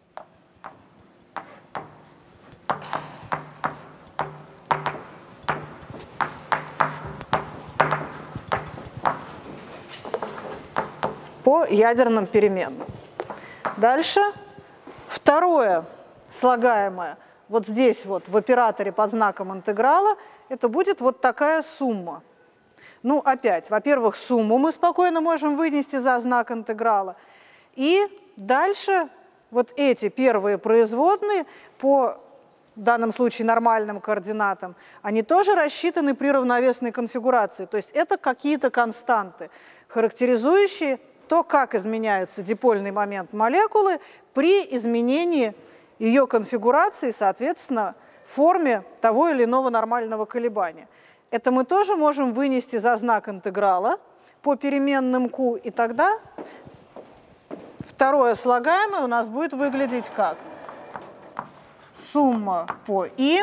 По ядерным переменным. Дальше второе слагаемое, вот здесь вот в операторе под знаком интеграла, это будет вот такая сумма. Ну, опять, во-первых, сумму мы спокойно можем вынести за знак интеграла. И дальше вот эти первые производные по, в данном случае, нормальным координатам, они тоже рассчитаны при равновесной конфигурации. То есть это какие-то константы, характеризующие то, как изменяется дипольный момент молекулы при изменении ее конфигурации, соответственно, в форме того или иного нормального колебания. Это мы тоже можем вынести за знак интеграла по переменным q, и тогда второе слагаемое у нас будет выглядеть как? сумма по И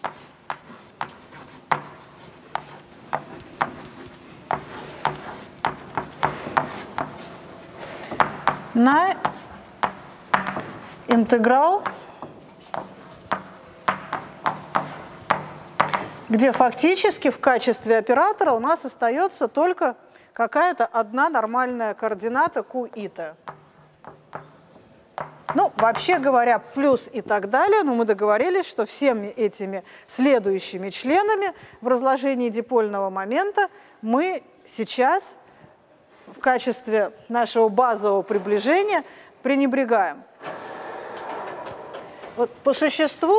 на интеграл, где фактически в качестве оператора у нас остается только какая-то одна нормальная координата qi-t. Ну, вообще говоря, плюс и так далее, но мы договорились, что всеми этими следующими членами в разложении дипольного момента мы сейчас в качестве нашего базового приближения пренебрегаем. Вот по существу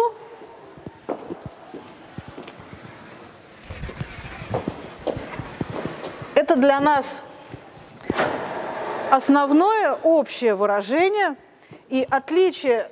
это для нас основное общее выражение, и отличие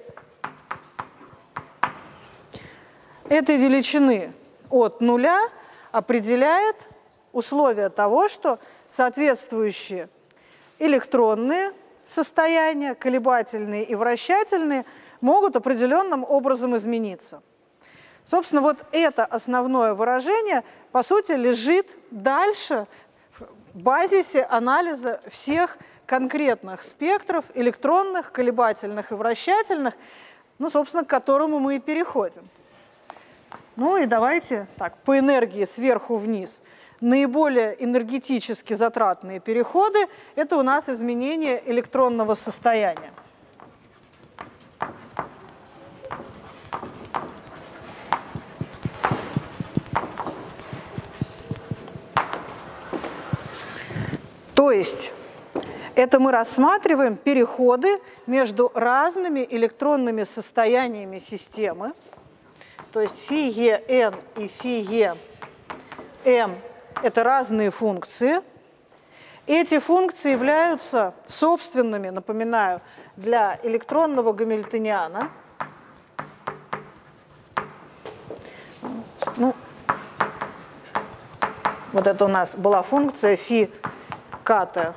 этой величины от нуля определяет условия того, что соответствующие электронные состояния, колебательные и вращательные, могут определенным образом измениться. Собственно, вот это основное выражение, по сути, лежит дальше в базисе анализа всех конкретных спектров электронных, колебательных и вращательных, ну, собственно, к которому мы и переходим. Ну и давайте так, по энергии сверху вниз. Наиболее энергетически затратные переходы – это у нас изменение электронного состояния. То есть это мы рассматриваем переходы между разными электронными состояниями системы. То есть φ е n и φ е m – это разные функции. Эти функции являются собственными, напоминаю, для электронного гамильтониана. Ну, вот это у нас была функция φ k-t.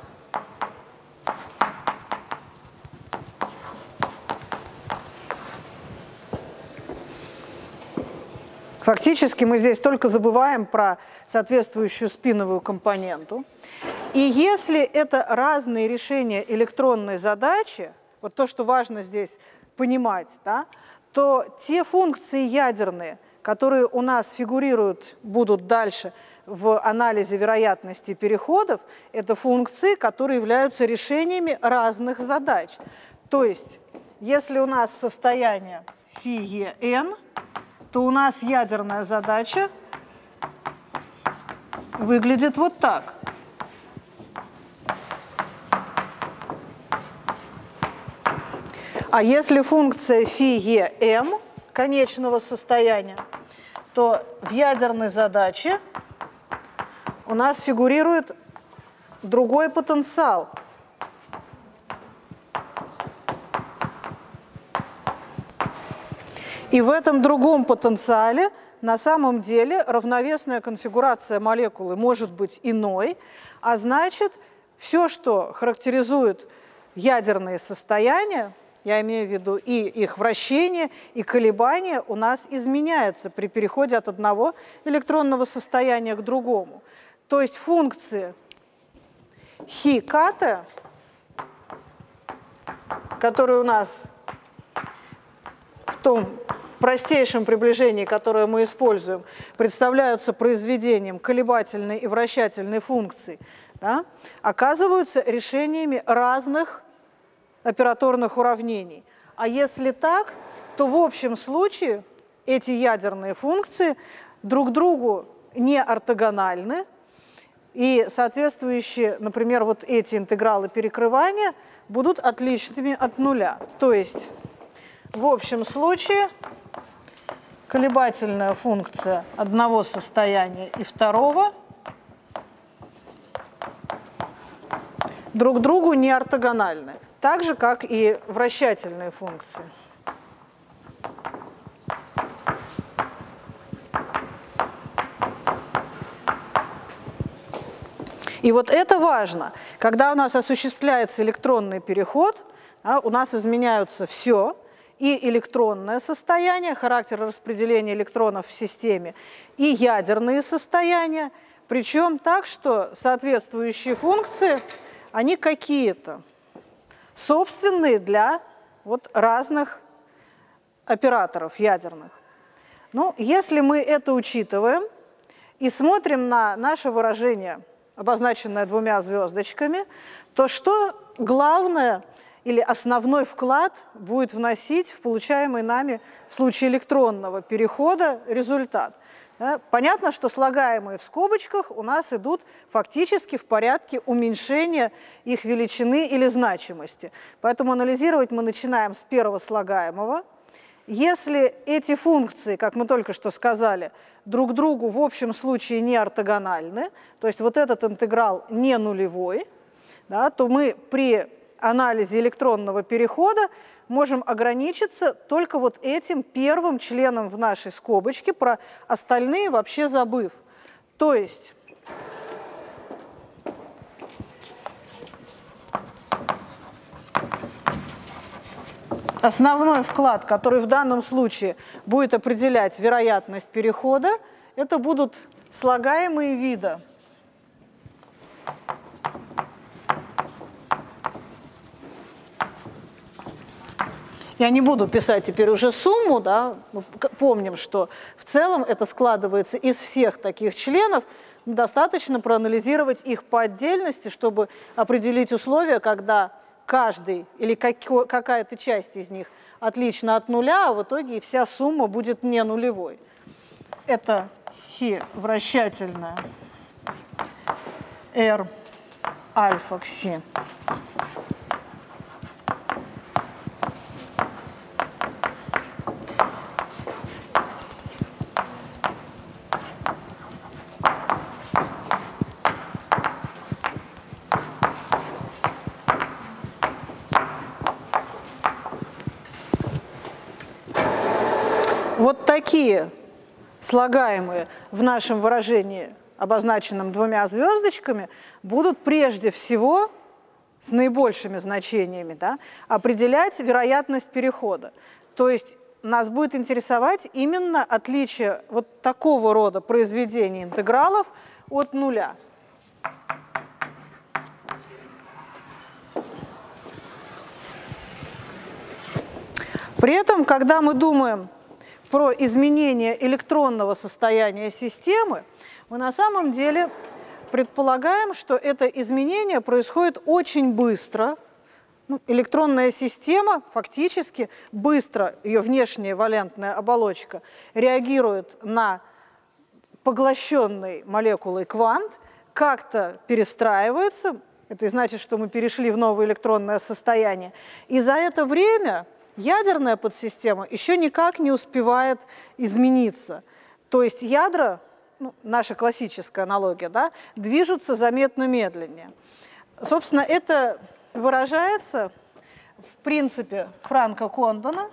Фактически мы здесь только забываем про соответствующую спиновую компоненту. И если это разные решения электронной задачи, вот то, что важно здесь понимать, да, то те функции ядерные, которые у нас фигурируют, будут дальше в анализе вероятности переходов, это функции, которые являются решениями разных задач. То есть, если у нас состояние φ е n, то у нас ядерная задача выглядит вот так. А если функция φ е m конечного состояния, то в ядерной задаче у нас фигурирует другой потенциал. И в этом другом потенциале на самом деле равновесная конфигурация молекулы может быть иной, а значит, все, что характеризует ядерные состояния, я имею в виду и их вращение, и колебания, у нас изменяется при переходе от одного электронного состояния к другому. То есть функции χ k-t, которые у нас в том простейшем приближении, которое мы используем, представляются произведением колебательной и вращательной функций, да, оказываются решениями разных операторных уравнений. А если так, то в общем случае эти ядерные функции друг другу не ортогональны, и соответствующие, например, вот эти интегралы перекрывания будут отличными от нуля. То есть в общем случае колебательная функция одного состояния и второго друг другу не ортогональны, так же, как и вращательные функции. И вот это важно. Когда у нас осуществляется электронный переход, да, у нас изменяются все и электронное состояние, характер распределения электронов в системе, и ядерные состояния, причем так, что соответствующие функции, они какие-то, собственные для вот разных операторов ядерных. Ну, если мы это учитываем и смотрим на наше выражение, обозначенное двумя звездочками, то что главное или основной вклад будет вносить в получаемый нами в случае электронного перехода результат? Да? Понятно, что слагаемые в скобочках у нас идут фактически в порядке уменьшения их величины или значимости. Поэтому анализировать мы начинаем с первого слагаемого. Если эти функции, как мы только что сказали, друг другу в общем случае не ортогональны, то есть вот этот интеграл не нулевой, да, то мы при анализе электронного перехода можем ограничиться только вот этим первым членом в нашей скобочке, про остальные вообще забыв. То есть основной вклад, который в данном случае будет определять вероятность перехода, это будут слагаемые вида. Я не буду писать теперь уже сумму, да? Мы помним, что в целом это складывается из всех таких членов. Достаточно проанализировать их по отдельности, чтобы определить условия, когда каждый или какая-то часть из них отлична от нуля, а в итоге вся сумма будет не нулевой. Это хи вращательная r альфа кси. Вот такие слагаемые в нашем выражении, обозначенном двумя звездочками, будут прежде всего с наибольшими значениями, да, определять вероятность перехода. То есть нас будет интересовать именно отличие вот такого рода произведений интегралов от нуля. При этом, когда мы думаем про изменение электронного состояния системы, мы на самом деле предполагаем, что это изменение происходит очень быстро. Ну, электронная система фактически быстро, ее внешняя валентная оболочка, реагирует на поглощенный молекулой квант, как-то перестраивается, это и значит, что мы перешли в новое электронное состояние, и за это время ядерная подсистема еще никак не успевает измениться. То есть ядра, ну, наша классическая аналогия, да, движутся заметно медленнее. Собственно, это выражается в принципе Франка Кондона,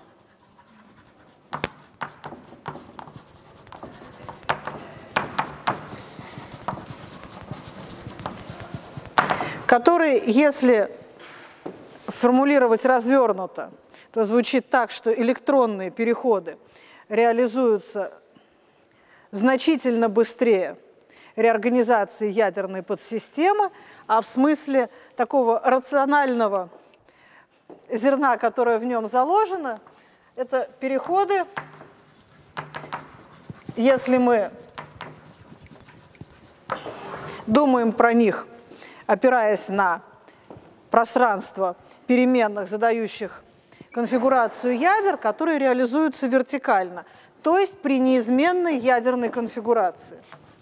который, если формулировать развернуто, то звучит так, что электронные переходы реализуются значительно быстрее реорганизации ядерной подсистемы, а в смысле такого рационального зерна, которое в нем заложено, это переходы, если мы думаем про них, опираясь на пространство переменных, задающих конфигурацию ядер, которые реализуются вертикально, то есть при неизменной ядерной конфигурации.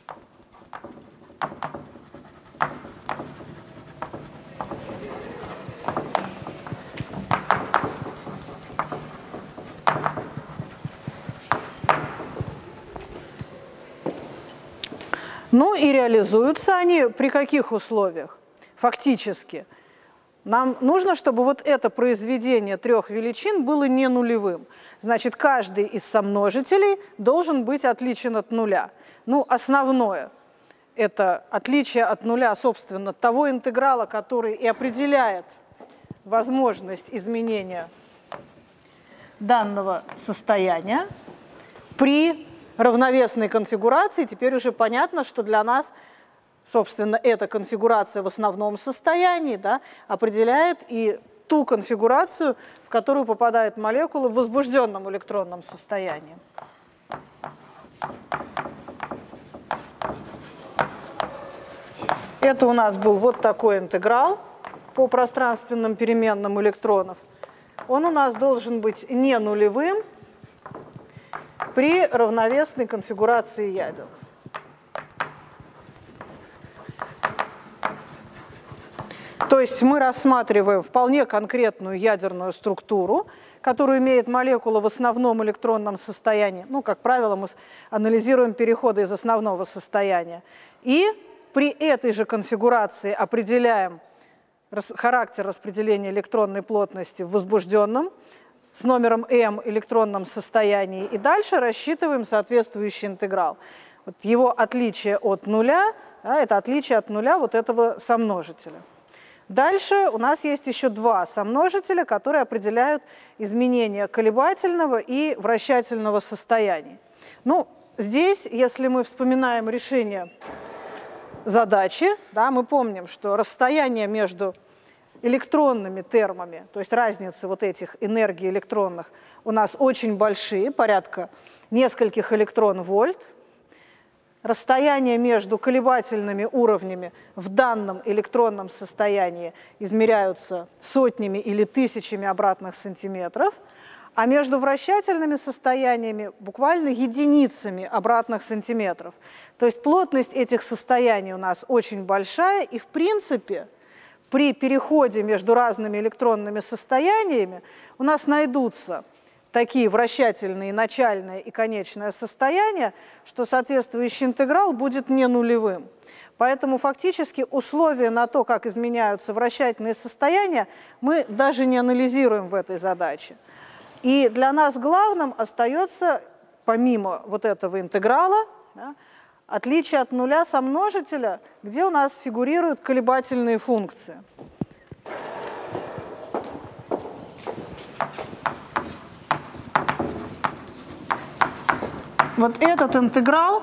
Ну и реализуются они при каких условиях? Фактически. Нам нужно, чтобы вот это произведение трех величин было не нулевым. Значит, каждый из сомножителей должен быть отличен от нуля. Ну, основное – это отличие от нуля, собственно, того интеграла, который и определяет возможность изменения данного состояния при равновесной конфигурации. Теперь уже понятно, что для нас, собственно, эта конфигурация в основном состоянии, да, определяет и ту конфигурацию, в которую попадает молекула в возбужденном электронном состоянии. Это у нас был вот такой интеграл по пространственным переменным электронов. Он у нас должен быть не нулевым при равновесной конфигурации ядер. То есть мы рассматриваем вполне конкретную ядерную структуру, которую имеет молекула в основном электронном состоянии. Ну, как правило, мы анализируем переходы из основного состояния. И при этой же конфигурации определяем характер распределения электронной плотности в возбужденном с номером m электронном состоянии. И дальше рассчитываем соответствующий интеграл. Вот его отличие от нуля, да, это отличие от нуля вот этого сомножителя. Дальше у нас есть еще два сомножителя, которые определяют изменения колебательного и вращательного состояний. Ну, здесь, если мы вспоминаем решение задачи, да, мы помним, что расстояние между электронными термами, то есть разницы вот этих энергий электронных, у нас очень большие, порядка нескольких электрон-вольт. Расстояние между колебательными уровнями в данном электронном состоянии измеряются сотнями или тысячами обратных сантиметров, а между вращательными состояниями буквально единицами обратных сантиметров. То есть плотность этих состояний у нас очень большая, и в принципе при переходе между разными электронными состояниями у нас найдутся такие вращательные начальное и конечное состояние, что соответствующий интеграл будет не нулевым. Поэтому фактически условия на то, как изменяются вращательные состояния, мы даже не анализируем в этой задаче. И для нас главным остается, помимо вот этого интеграла, да, отличие от нуля сомножителя, где у нас фигурируют колебательные функции. Вот этот интеграл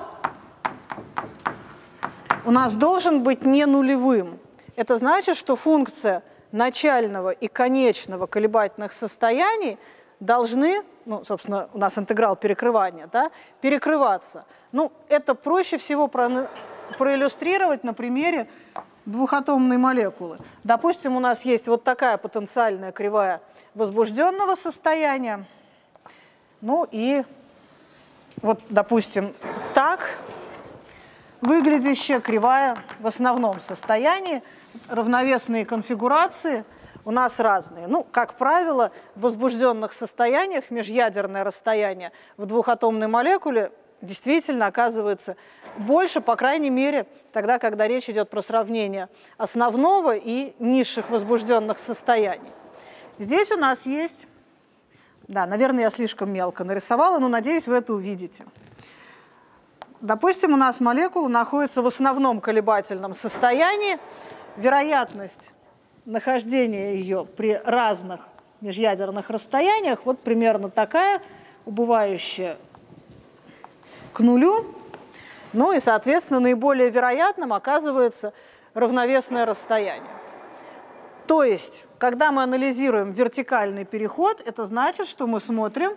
у нас должен быть не нулевым. Это значит, что функция начального и конечного колебательных состояний должны, ну, собственно, у нас интеграл перекрывания, да, перекрываться. Ну, это проще всего про, проиллюстрировать на примере двухатомной молекулы. Допустим, у нас есть вот такая потенциальная кривая возбужденного состояния. Ну и вот, допустим, так выглядящая кривая в основном состоянии. Равновесные конфигурации у нас разные. Ну, как правило, в возбужденных состояниях межядерное расстояние в двухатомной молекуле действительно оказывается больше, по крайней мере, тогда, когда речь идет про сравнение основного и низших возбужденных состояний. Здесь у нас есть... Да, наверное, я слишком мелко нарисовала, но, надеюсь, вы это увидите. Допустим, у нас молекула находится в основном колебательном состоянии. Вероятность нахождения ее при разных межядерных расстояниях вот примерно такая, убывающая к нулю. Ну и, соответственно, наиболее вероятным оказывается равновесное расстояние. То есть, когда мы анализируем вертикальный переход, это значит, что мы смотрим,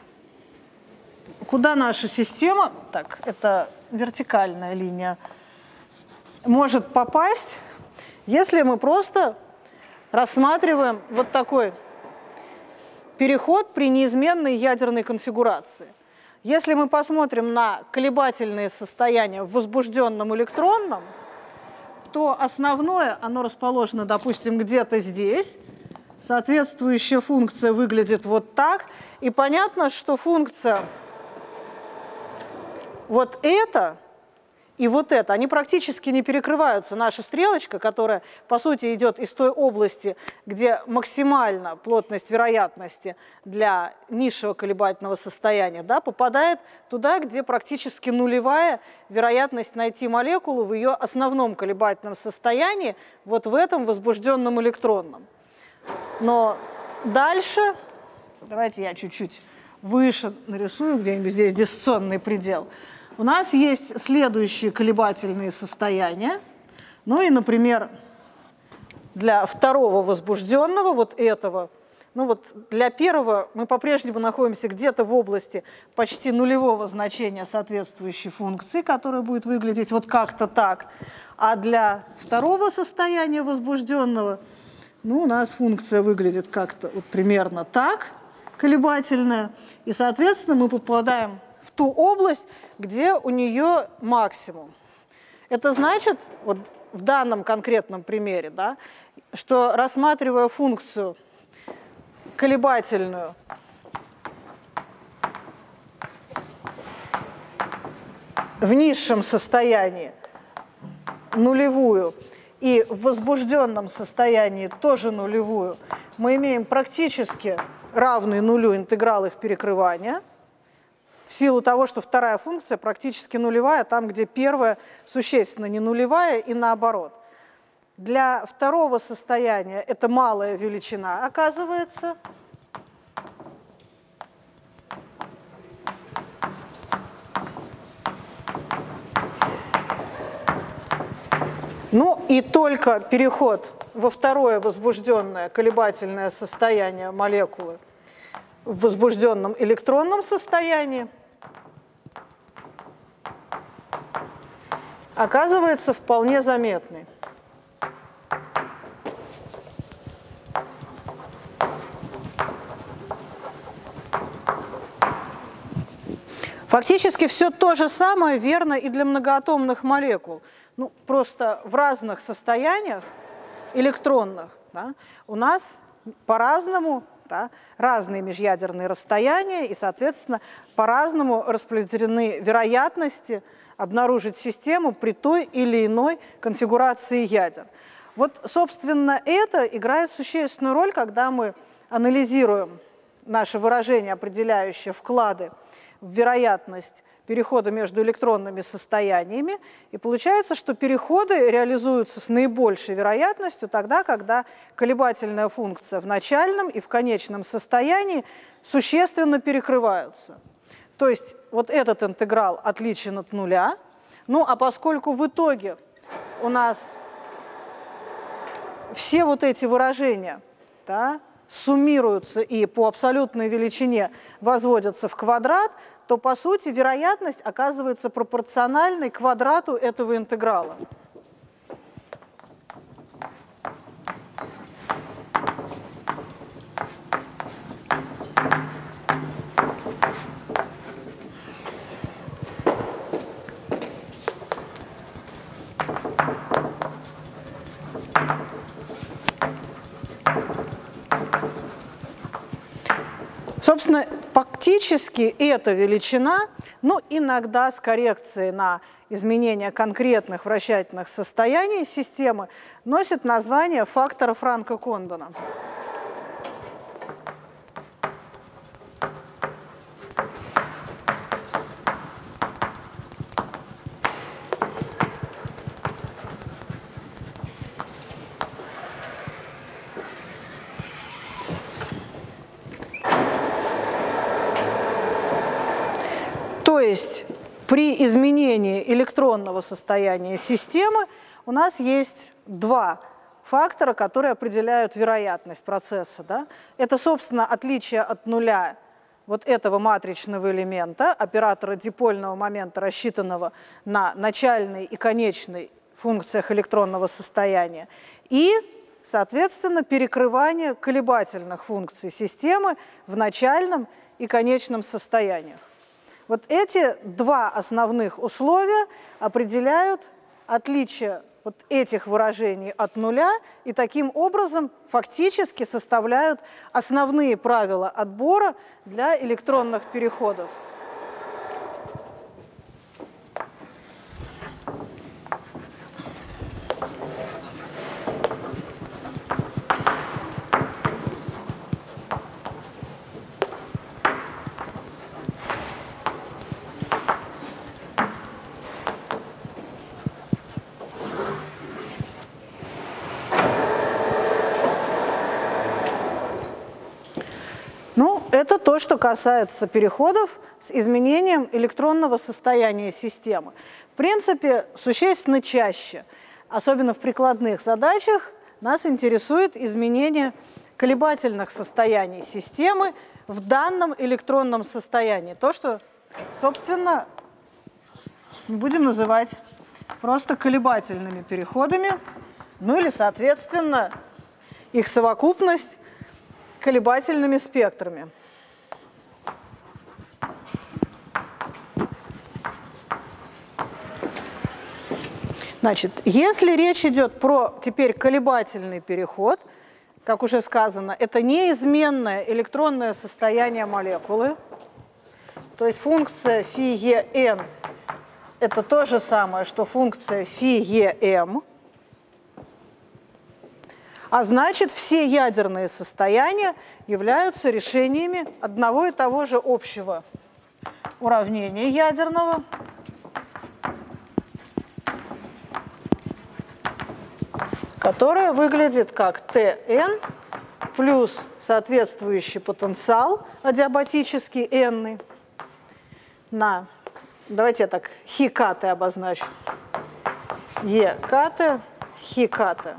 куда наша система, так, это вертикальная линия, может попасть, если мы просто рассматриваем вот такой переход при неизменной ядерной конфигурации. Если мы посмотрим на колебательные состояния в возбужденном электронном, то основное, оно расположено, допустим, где-то здесь. Соответствующая функция выглядит вот так. И понятно, что функция вот эта и вот это, они практически не перекрываются. Наша стрелочка, которая, по сути, идет из той области, где максимальна плотность вероятности для низшего колебательного состояния, да, попадает туда, где практически нулевая вероятность найти молекулу в ее основном колебательном состоянии, вот в этом возбужденном электронном. Но дальше Давайте я чуть-чуть выше нарисую, где-нибудь здесь дистанционный предел. У нас есть следующие колебательные состояния. Ну и, например, для второго возбужденного, вот этого, ну вот для первого мы по-прежнему находимся где-то в области почти нулевого значения соответствующей функции, которая будет выглядеть вот как-то так. А для второго состояния возбужденного, ну, у нас функция выглядит как-то вот примерно так, колебательная, и, соответственно, мы попадаем в ту область, где у нее максимум. Это значит, вот в данном конкретном примере, да, что, рассматривая функцию колебательную в низшем состоянии, нулевую, и в возбужденном состоянии тоже нулевую, мы имеем практически равный нулю интеграл их перекрывания, в силу того, что вторая функция практически нулевая, там, где первая существенно не нулевая, и наоборот. Для второго состояния это малая величина оказывается. Ну и только переход во второе возбужденное колебательное состояние молекулы в возбужденном электронном состоянии оказывается вполне заметный. Фактически все то же самое верно и для многоатомных молекул. Ну, просто в разных состояниях электронных, да, у нас по-разному, да, разные межъядерные расстояния, и, соответственно, по-разному распределены вероятности обнаружить систему при той или иной конфигурации ядер. Вот, собственно, это играет существенную роль, когда мы анализируем наше выражение, определяющее вклады в вероятность перехода между электронными состояниями, и получается, что переходы реализуются с наибольшей вероятностью тогда, когда колебательная функция в начальном и в конечном состоянии существенно перекрываются. То есть вот этот интеграл отличен от нуля, ну а поскольку в итоге у нас все вот эти выражения, да, суммируются и по абсолютной величине возводятся в квадрат, то, по сути, вероятность оказывается пропорциональной квадрату этого интеграла. Собственно, фактически эта величина, ну, иногда с коррекцией на изменение конкретных вращательных состояний системы, носит название фактора Франка-Кондона. То есть при изменении электронного состояния системы у нас есть два фактора, которые определяют вероятность процесса. Да? Это, собственно, отличие от нуля вот этого матричного элемента, оператора дипольного момента, рассчитанного на начальной и конечной функциях электронного состояния, и, соответственно, перекрывание колебательных функций системы в начальном и конечном состояниях. Вот эти два основных условия определяют отличие вот этих выражений от нуля и таким образом фактически составляют основные правила отбора для электронных переходов. Это то, что касается переходов с изменением электронного состояния системы. В принципе, существенно чаще, особенно в прикладных задачах, нас интересует изменение колебательных состояний системы в данном электронном состоянии. То, что, собственно, будем называть просто колебательными переходами, ну или, соответственно, их совокупность колебательными спектрами. Значит, если речь идет про теперь колебательный переход, как уже сказано, это неизменное электронное состояние молекулы, то есть функция φ-Е-Н это то же самое, что функция φ-Е-М, а значит, все ядерные состояния являются решениями одного и того же общего уравнения ядерного, которое выглядит как Тн плюс соответствующий потенциал адиабатический n на, давайте я так, χ-кт обозначу, Е-кт, χ-кт.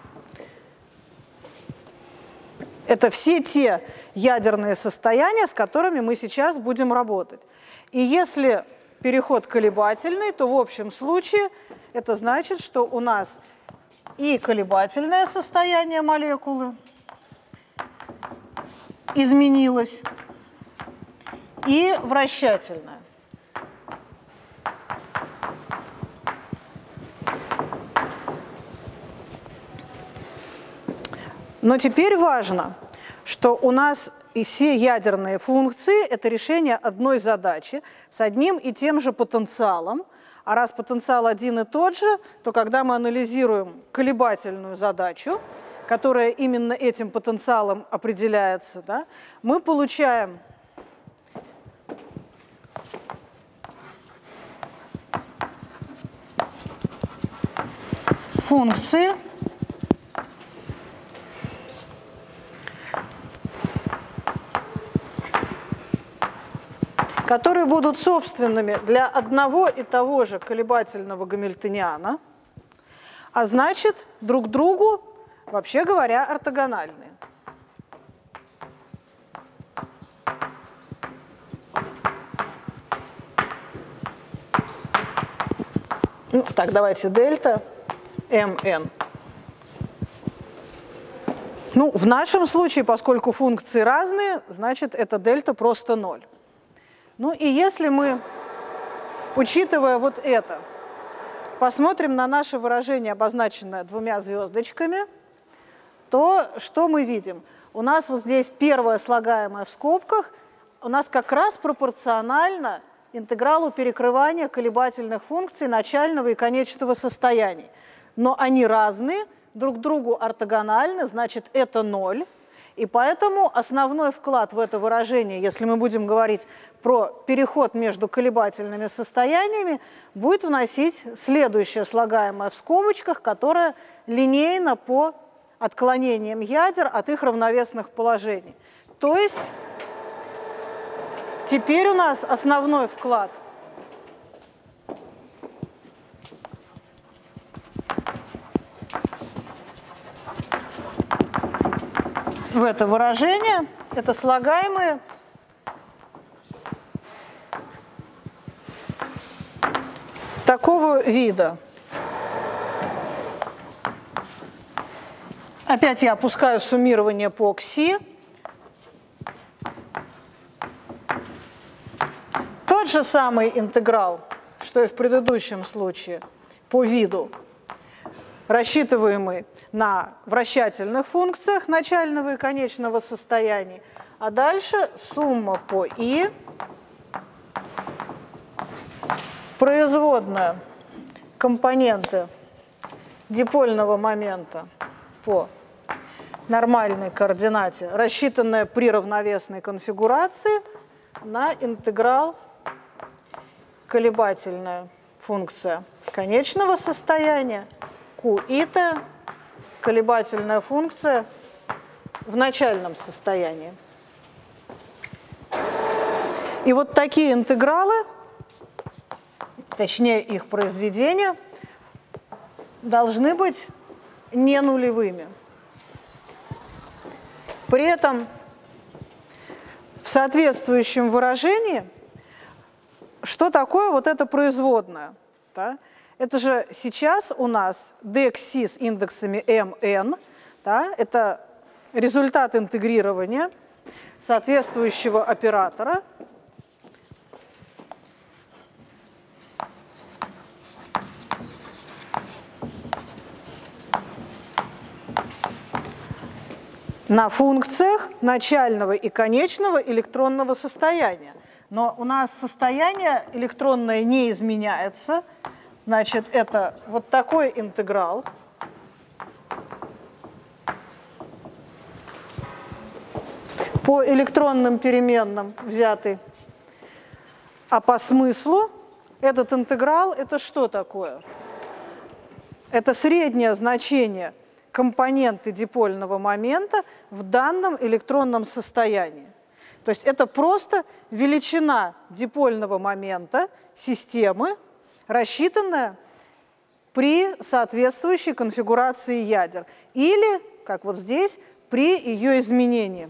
Это все те ядерные состояния, с которыми мы сейчас будем работать. И если переход колебательный, то в общем случае это значит, что у нас и колебательное состояние молекулы изменилось, и вращательное. Но теперь важно, что у нас и все ядерные функции – это решение одной задачи с одним и тем же потенциалом. А раз потенциал один и тот же, то когда мы анализируем колебательную задачу, которая именно этим потенциалом определяется, да, мы получаем функции, которые будут собственными для одного и того же колебательного гамильтониана, а значит, друг другу, вообще говоря, ортогональные. Ну, так, давайте дельта mn. Ну, в нашем случае, поскольку функции разные, значит, это дельта просто ноль. Ну и если мы, учитывая вот это, посмотрим на наше выражение, обозначенное двумя звездочками, то что мы видим? У нас вот здесь первое слагаемое в скобках, у нас как раз пропорционально интегралу перекрывания колебательных функций начального и конечного состояний. Но они разные, друг другу ортогональны, значит, это ноль. И поэтому основной вклад в это выражение, если мы будем говорить про переход между колебательными состояниями, будет вносить следующее слагаемое в скобочках, которое линейно по отклонениям ядер от их равновесных положений. То есть теперь у нас основной вклад в это выражение, это слагаемые такого вида. Опять я опускаю суммирование по кси. Тот же самый интеграл, что и в предыдущем случае, по виду, рассчитываемый на вращательных функциях начального и конечного состояния, а дальше сумма по и, производная компоненты дипольного момента по нормальной координате, рассчитанная при равновесной конфигурации, на интеграл колебательная функция конечного состояния, Q-ит, колебательная функция в начальном состоянии. И вот такие интегралы, точнее их произведения, должны быть не нулевыми. При этом в соответствующем выражении, что такое вот это производное? Да? Это же сейчас у нас dxc с индексами mn, да? Это результат интегрирования соответствующего оператора на функциях начального и конечного электронного состояния. Но у нас состояние электронное не изменяется. Значит, это вот такой интеграл. По электронным переменным взятый. А по смыслу этот интеграл – это что такое? Это среднее значение компоненты дипольного момента в данном электронном состоянии. То есть это просто величина дипольного момента системы, рассчитанная при соответствующей конфигурации ядер. Или, как вот здесь, при ее изменении.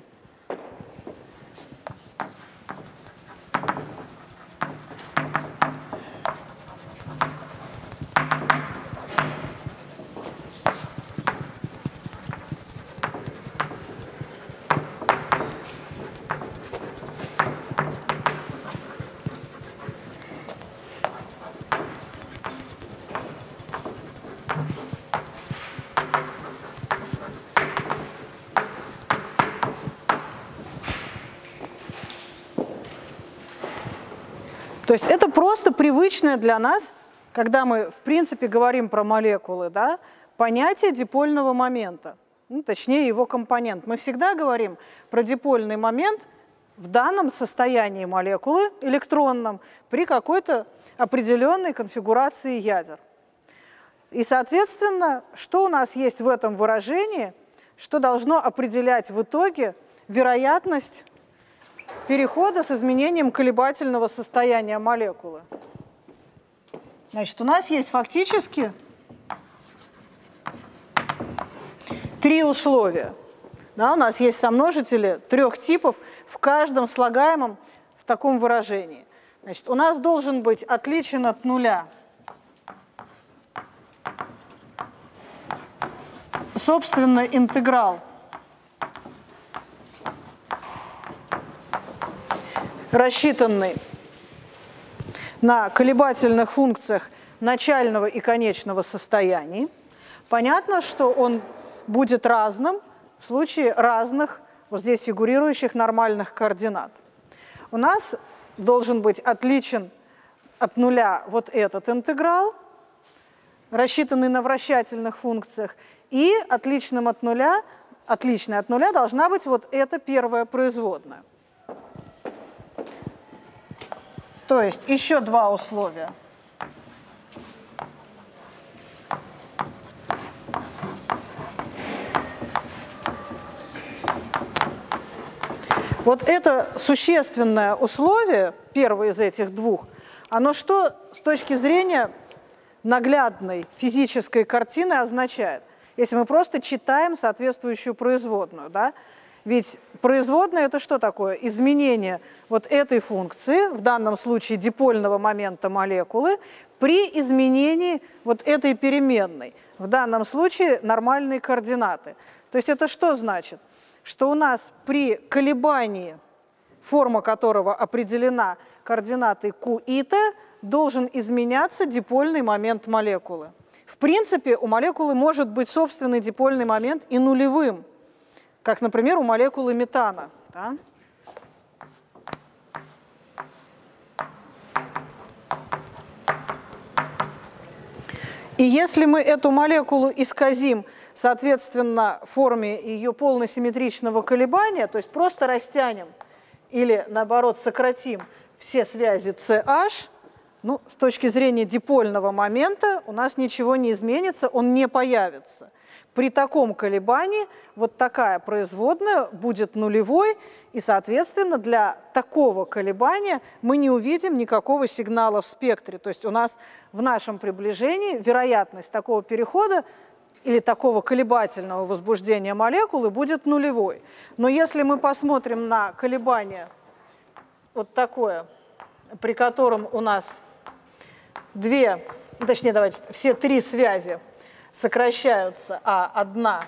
То есть это просто привычное для нас, когда мы, в принципе, говорим про молекулы, да, понятие дипольного момента, ну, точнее его компонент. Мы всегда говорим про дипольный момент в данном состоянии молекулы, электронном, при какой-то определенной конфигурации ядер. И, соответственно, что у нас есть в этом выражении, что должно определять в итоге вероятность перехода с изменением колебательного состояния молекулы. Значит, у нас есть фактически три условия. Да, у нас есть сомножители трех типов в каждом слагаемом в таком выражении. Значит, у нас должен быть отличен от нуля собственно интеграл рассчитанный на колебательных функциях начального и конечного состояний. Понятно, что он будет разным в случае разных, вот здесь фигурирующих нормальных координат. У нас должен быть отличен от нуля вот этот интеграл, рассчитанный на вращательных функциях, и отличным от нуля, отличной от нуля должна быть вот эта первая производная. То есть еще два условия. Вот это существенное условие, первое из этих двух, оно что с точки зрения наглядной физической картины означает? Если мы просто читаем соответствующую производную, да? Ведь производная – это что такое? Изменение вот этой функции, в данном случае дипольного момента молекулы, при изменении вот этой переменной, в данном случае нормальные координаты. То есть это что значит? Что у нас при колебании, форма которого определена координатой Q и T, должен изменяться дипольный момент молекулы. В принципе, у молекулы может быть собственный дипольный момент и нулевым, как, например, у молекулы метана. Да? И если мы эту молекулу исказим, соответственно, в форме ее полносимметричного колебания, то есть просто растянем или, наоборот, сократим все связи CH, Ну, с точки зрения дипольного момента у нас ничего не изменится, он не появится. При таком колебании вот такая производная будет нулевой, и, соответственно, для такого колебания мы не увидим никакого сигнала в спектре. То есть у нас в нашем приближении вероятность такого перехода или такого колебательного возбуждения молекулы будет нулевой. Но если мы посмотрим на колебание вот такое, при котором у нас две, точнее, давайте, все три связи сокращаются, а одна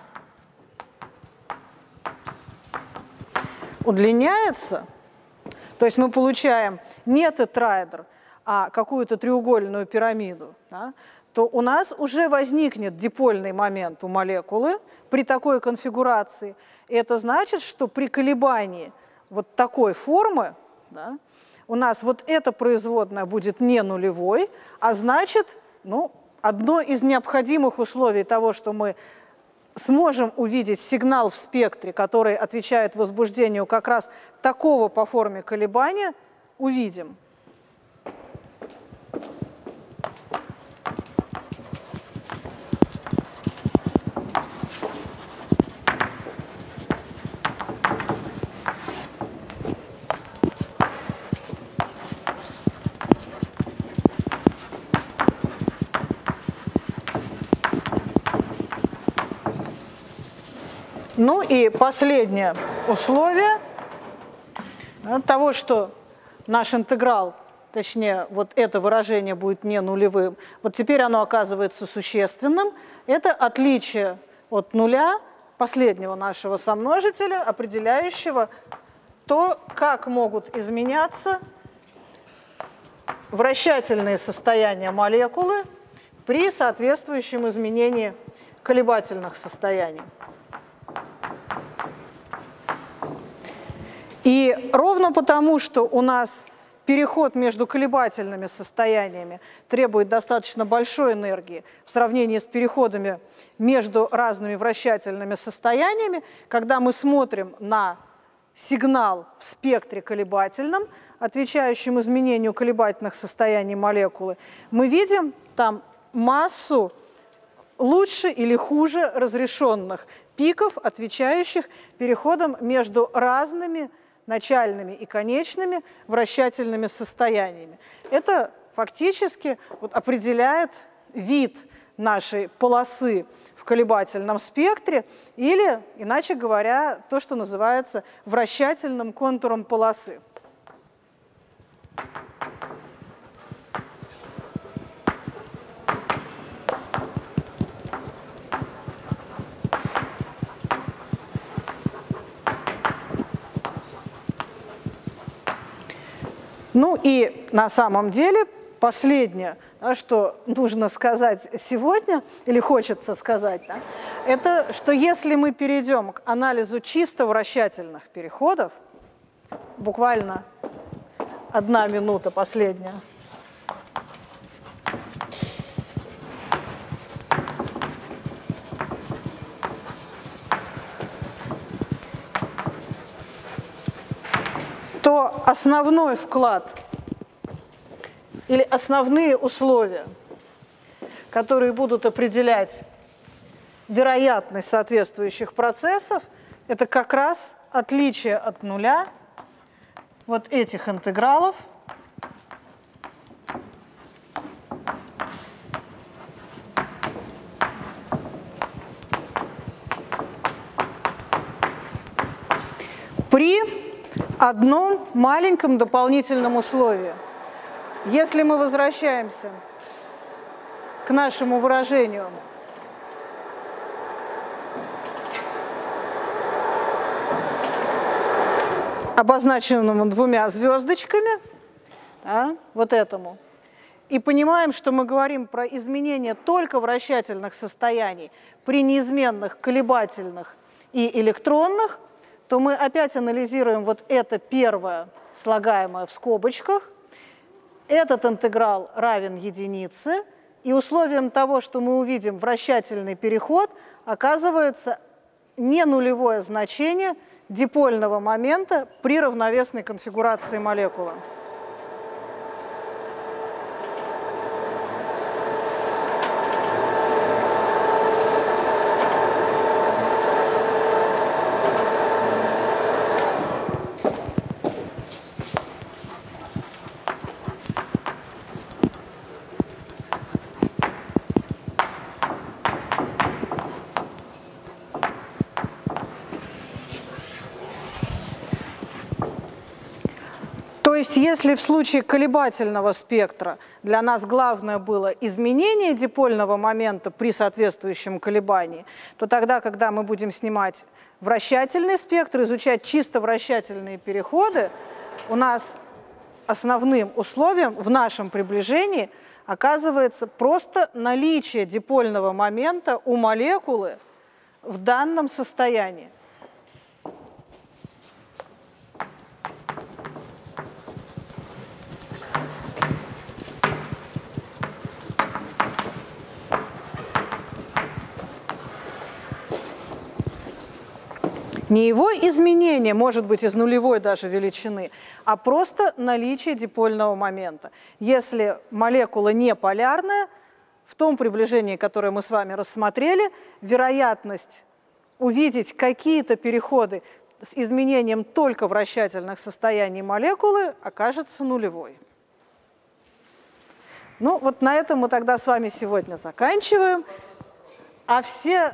удлиняется, то есть мы получаем не тетраэдр, а какую-то треугольную пирамиду, да, то у нас уже возникнет дипольный момент у молекулы при такой конфигурации. И это значит, что при колебании вот такой формы, да, у нас вот эта производная будет не нулевой, а значит, ну, одно из необходимых условий того, что мы сможем увидеть сигнал в спектре, который отвечает возбуждению как раз такого по форме колебания, увидим. Ну и последнее условие того, что наш интеграл, точнее, вот это выражение будет не нулевым, вот теперь оно оказывается существенным, это отличие от нуля последнего нашего сомножителя, определяющего то, как могут изменяться вращательные состояния молекулы при соответствующем изменении колебательных состояний. И ровно потому, что у нас переход между колебательными состояниями требует достаточно большой энергии в сравнении с переходами между разными вращательными состояниями, когда мы смотрим на сигнал в спектре колебательном, отвечающем изменению колебательных состояний молекулы, мы видим там массу лучше или хуже разрешенных пиков, отвечающих переходам между разными начальными и конечными вращательными состояниями. Это фактически вот определяет вид нашей полосы в колебательном спектре или, иначе говоря, то, что называется вращательным контуром полосы. Ну и на самом деле последнее, да, что нужно сказать сегодня, или хочется сказать, да, это что если мы перейдем к анализу чисто вращательных переходов, буквально одна минута последняя, то основной вклад или основные условия, которые будут определять вероятность соответствующих процессов, это как раз отличие от нуля вот этих интегралов при одном маленьком дополнительном условии. Если мы возвращаемся к нашему выражению обозначенному двумя звездочками, да, вот этому, и понимаем, что мы говорим про изменение только вращательных состояний при неизменных колебательных и электронных, то мы опять анализируем вот это первое, слагаемое в скобочках. Этот интеграл равен единице, и условием того, что мы увидим вращательный переход, оказывается не нулевое значение дипольного момента при равновесной конфигурации молекулы. есть если в случае колебательного спектра для нас главное было изменение дипольного момента при соответствующем колебании, то тогда, когда мы будем снимать вращательный спектр, изучать чисто вращательные переходы, у нас основным условием в нашем приближении оказывается просто наличие дипольного момента у молекулы в данном состоянии. Не его изменение может быть из нулевой даже величины, а просто наличие дипольного момента. Если молекула не полярная, в том приближении, которое мы с вами рассмотрели, вероятность увидеть какие-то переходы с изменением только вращательных состояний молекулы окажется нулевой. Ну, вот на этом мы тогда с вами сегодня заканчиваем. А все...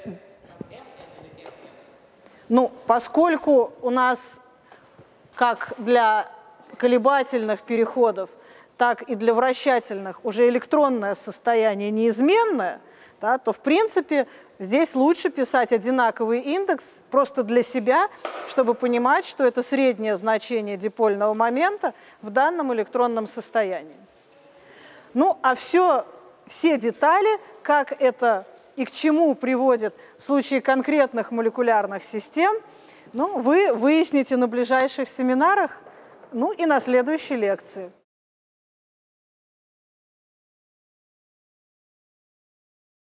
Ну, поскольку у нас как для колебательных переходов, так и для вращательных уже электронное состояние неизменное, да, то, в принципе, здесь лучше писать одинаковый индекс просто для себя, чтобы понимать, что это среднее значение дипольного момента в данном электронном состоянии. Ну, а все, все детали, как это и к чему приводит в случае конкретных молекулярных систем, ну, вы выясните на ближайших семинарах, ну и на следующей лекции.